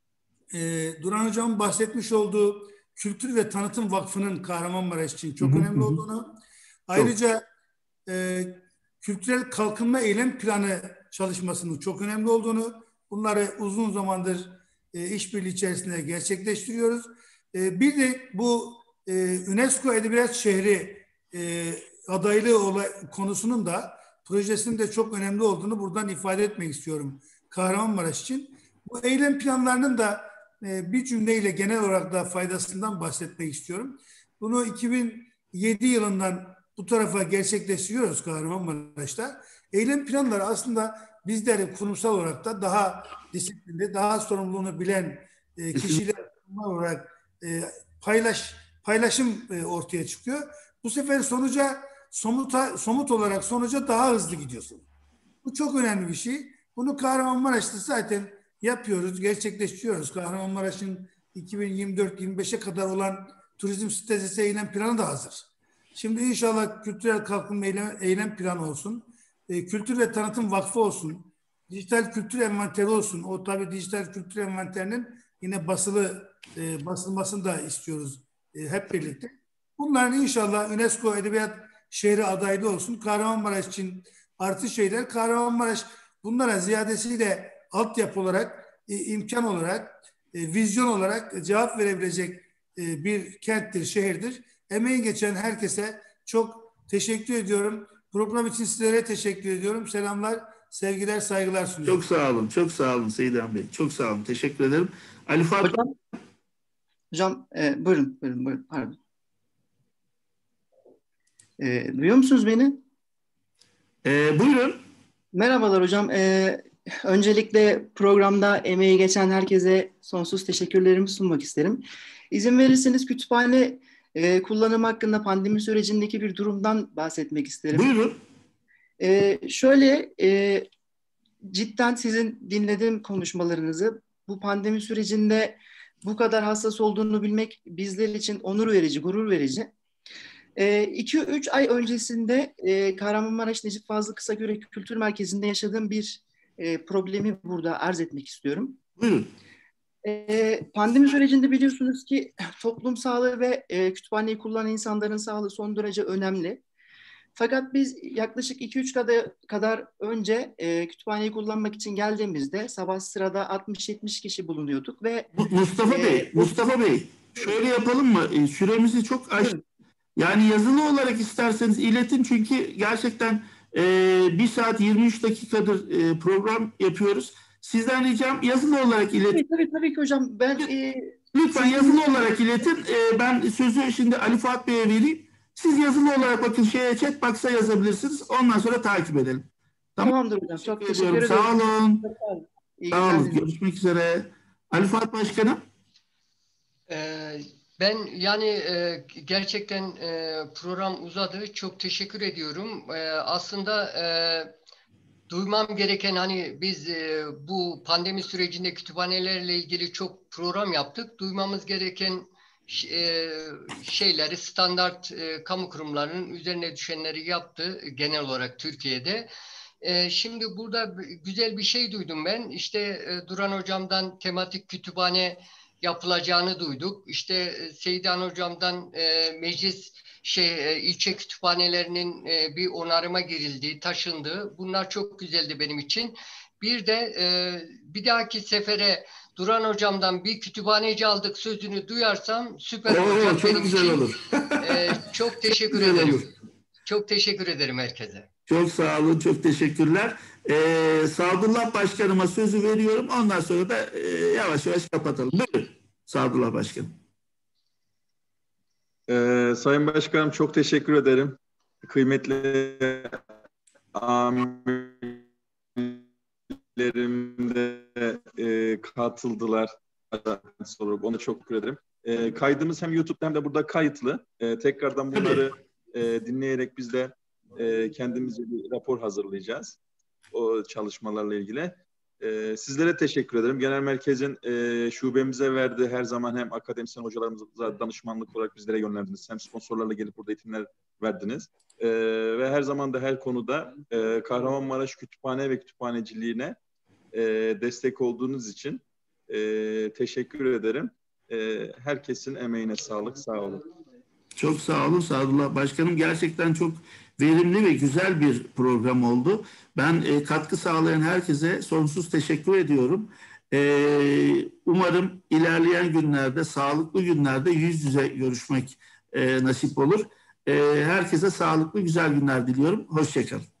e, Duran Hocam'ın bahsetmiş olduğu Kültür ve Tanıtım Vakfı'nın Kahramanmaraş için çok Hı hı, önemli hı. olduğunu, ayrıca e, kültürel kalkınma eylem planı çalışmasının çok önemli olduğunu, bunları uzun zamandır e, işbirliği içerisinde gerçekleştiriyoruz. E, bir de bu e, UNESCO Edebiyat Şehri e, adaylığı olay, konusunun da projesinin de çok önemli olduğunu buradan ifade etmek istiyorum Kahramanmaraş için. Bu eylem planlarının da e, bir cümleyle genel olarak da faydasından bahsetmek istiyorum. Bunu iki bin yedi yılından bu tarafa gerçekleştiriyoruz Kahramanmaraş'ta. Eylem planları aslında bizleri kurumsal olarak da daha disiplinli, daha sorumluluğunu bilen e, kişiler olarak e, paylaş paylaşım e, ortaya çıkıyor. Bu sefer sonuca somuta, somut olarak sonuca daha hızlı gidiyorsun. Bu çok önemli bir şey. Bunu Kahramanmaraş'ta zaten yapıyoruz, gerçekleştiriyoruz. Kahramanmaraş'ın iki bin yirmi dört yirmi beşe kadar olan turizm stratejisi eylem planı da hazır. Şimdi inşallah kültürel kalkınma eylem, eylem planı olsun, e, Kültür ve Tanıtım Vakfı olsun, dijital kültür envanteri olsun. O tabii dijital kültür envanterinin yine basılı e, basılmasını da istiyoruz e, hep birlikte. Bunların inşallah UNESCO Edebiyat Şehri adaylı olsun. Kahramanmaraş için artı şeyler. Kahramanmaraş bunlara ziyadesiyle altyapı olarak, e, imkan olarak, e, vizyon olarak cevap verebilecek e, bir kenttir, şehirdir. Emeği geçen herkese çok teşekkür ediyorum. Program için sizlere teşekkür ediyorum. Selamlar, sevgiler, saygılar sunuyorum. Çok sağ olun, çok sağ olun Seydan Bey. Çok sağ olun, teşekkür ederim. Ali Fuat Hocam, hocam e, buyurun, buyurun, buyurun. Pardon. E, duyuyor musunuz beni? E, buyurun. Merhabalar hocam. E, öncelikle programda emeği geçen herkese sonsuz teşekkürlerimi sunmak isterim. İzin verirseniz kütüphane e, kullanım hakkında pandemi sürecindeki bir durumdan bahsetmek isterim. Buyurun. E, şöyle, e, cidden sizin dinlediğim konuşmalarınızı, bu pandemi sürecinde bu kadar hassas olduğunu bilmek bizler için onur verici, gurur verici. iki üç ay öncesinde e, Kahramanmaraş Necip Fazıl Kısakürek Kültür Merkezi'nde yaşadığım bir e, problemi burada arz etmek istiyorum. Buyurun. E, pandemi sürecinde biliyorsunuz ki toplum sağlığı ve e, kütüphaneyi kullanan insanların sağlığı son derece önemli. Fakat biz yaklaşık iki üç kadar, kadar önce e, kütüphaneyi kullanmak için geldiğimizde sabah sırada altmış yetmiş kişi bulunuyorduk ve Mustafa e, Bey, Mustafa Bey şöyle yapalım mı? E, Süremizi çok aç. Yani yazılı olarak isterseniz iletin çünkü gerçekten e, bir saat yirmi üç dakikadır e, program yapıyoruz. Sizden ricam yazılı olarak iletin. Tabii tabii, tabii ki hocam. Ben e, lütfen yazılı olarak iletin. E, ben sözü şimdi Ali Fuat Bey'e vereyim. Siz yazılı olarak bakın şeye chat box'a yazabilirsiniz. Ondan sonra takip edelim. Tamam. Tamamdır hocam. Çok teşekkür ediyorum. ederim. Sağ olun. İyi Sağ olun. günler. Görüşmek üzere. Ali Fuat Başkanım. Ee, ben yani e, gerçekten e, program uzadı. Çok teşekkür ediyorum. E, aslında e, duymam gereken hani biz e, bu pandemi sürecinde kütüphanelerle ilgili çok program yaptık. Duymamız gereken e, şeyleri standart e, kamu kurumlarının üzerine düşenleri yaptı genel olarak Türkiye'de. E, şimdi burada güzel bir şey duydum ben. İşte e, Duran Hocam'dan tematik kütüphane yapılacağını duyduk. İşte e, Seydan Hocam'dan e, meclis şey e, ilçe kütüphanelerinin e, bir onarıma girildiği, taşındığı. Bunlar çok güzeldi benim için. Bir de e, bir dahaki sefere Duran Hocam'dan bir kütüphaneci aldık sözünü duyarsam süper Oo, olacak çok benim güzel için. olur. E, çok teşekkür Güzel ederim. olur. Çok teşekkür ederim herkese. Çok sağ olun, çok teşekkürler. Ee, Sadullah Başkanıma sözü veriyorum. Ondan sonra da e, yavaş yavaş kapatalım. Buyurun Sadullah Başkanım. Ee, Sayın Başkanım çok teşekkür ederim. Kıymetli amirlerim de e, katıldılar. Sonra ona çok teşekkür ederim. E, kaydımız hem YouTube'da hem de burada kayıtlı. E, tekrardan bunları e, dinleyerek biz de e, kendimize bir rapor hazırlayacağız. O çalışmalarla ilgili. E, sizlere teşekkür ederim. Genel merkezin e, şubemize verdiği her zaman hem akademisyen hocalarımıza danışmanlık olarak bizlere yönlendiniz. Hem sponsorlarla gelip burada eğitimler verdiniz. E, ve her zaman da her konuda e, Kahramanmaraş Kütüphane ve Kütüphaneciliğine e, destek olduğunuz için e, teşekkür ederim. E, herkesin emeğine sağlık. Sağ olun. Çok sağ olun Sadullah Başkanım. Gerçekten çok verimli ve güzel bir program oldu. Ben e, katkı sağlayan herkese sonsuz teşekkür ediyorum. E, umarım ilerleyen günlerde, sağlıklı günlerde yüz yüze görüşmek e, nasip olur. E, herkese sağlıklı, güzel günler diliyorum. Hoşça kalın.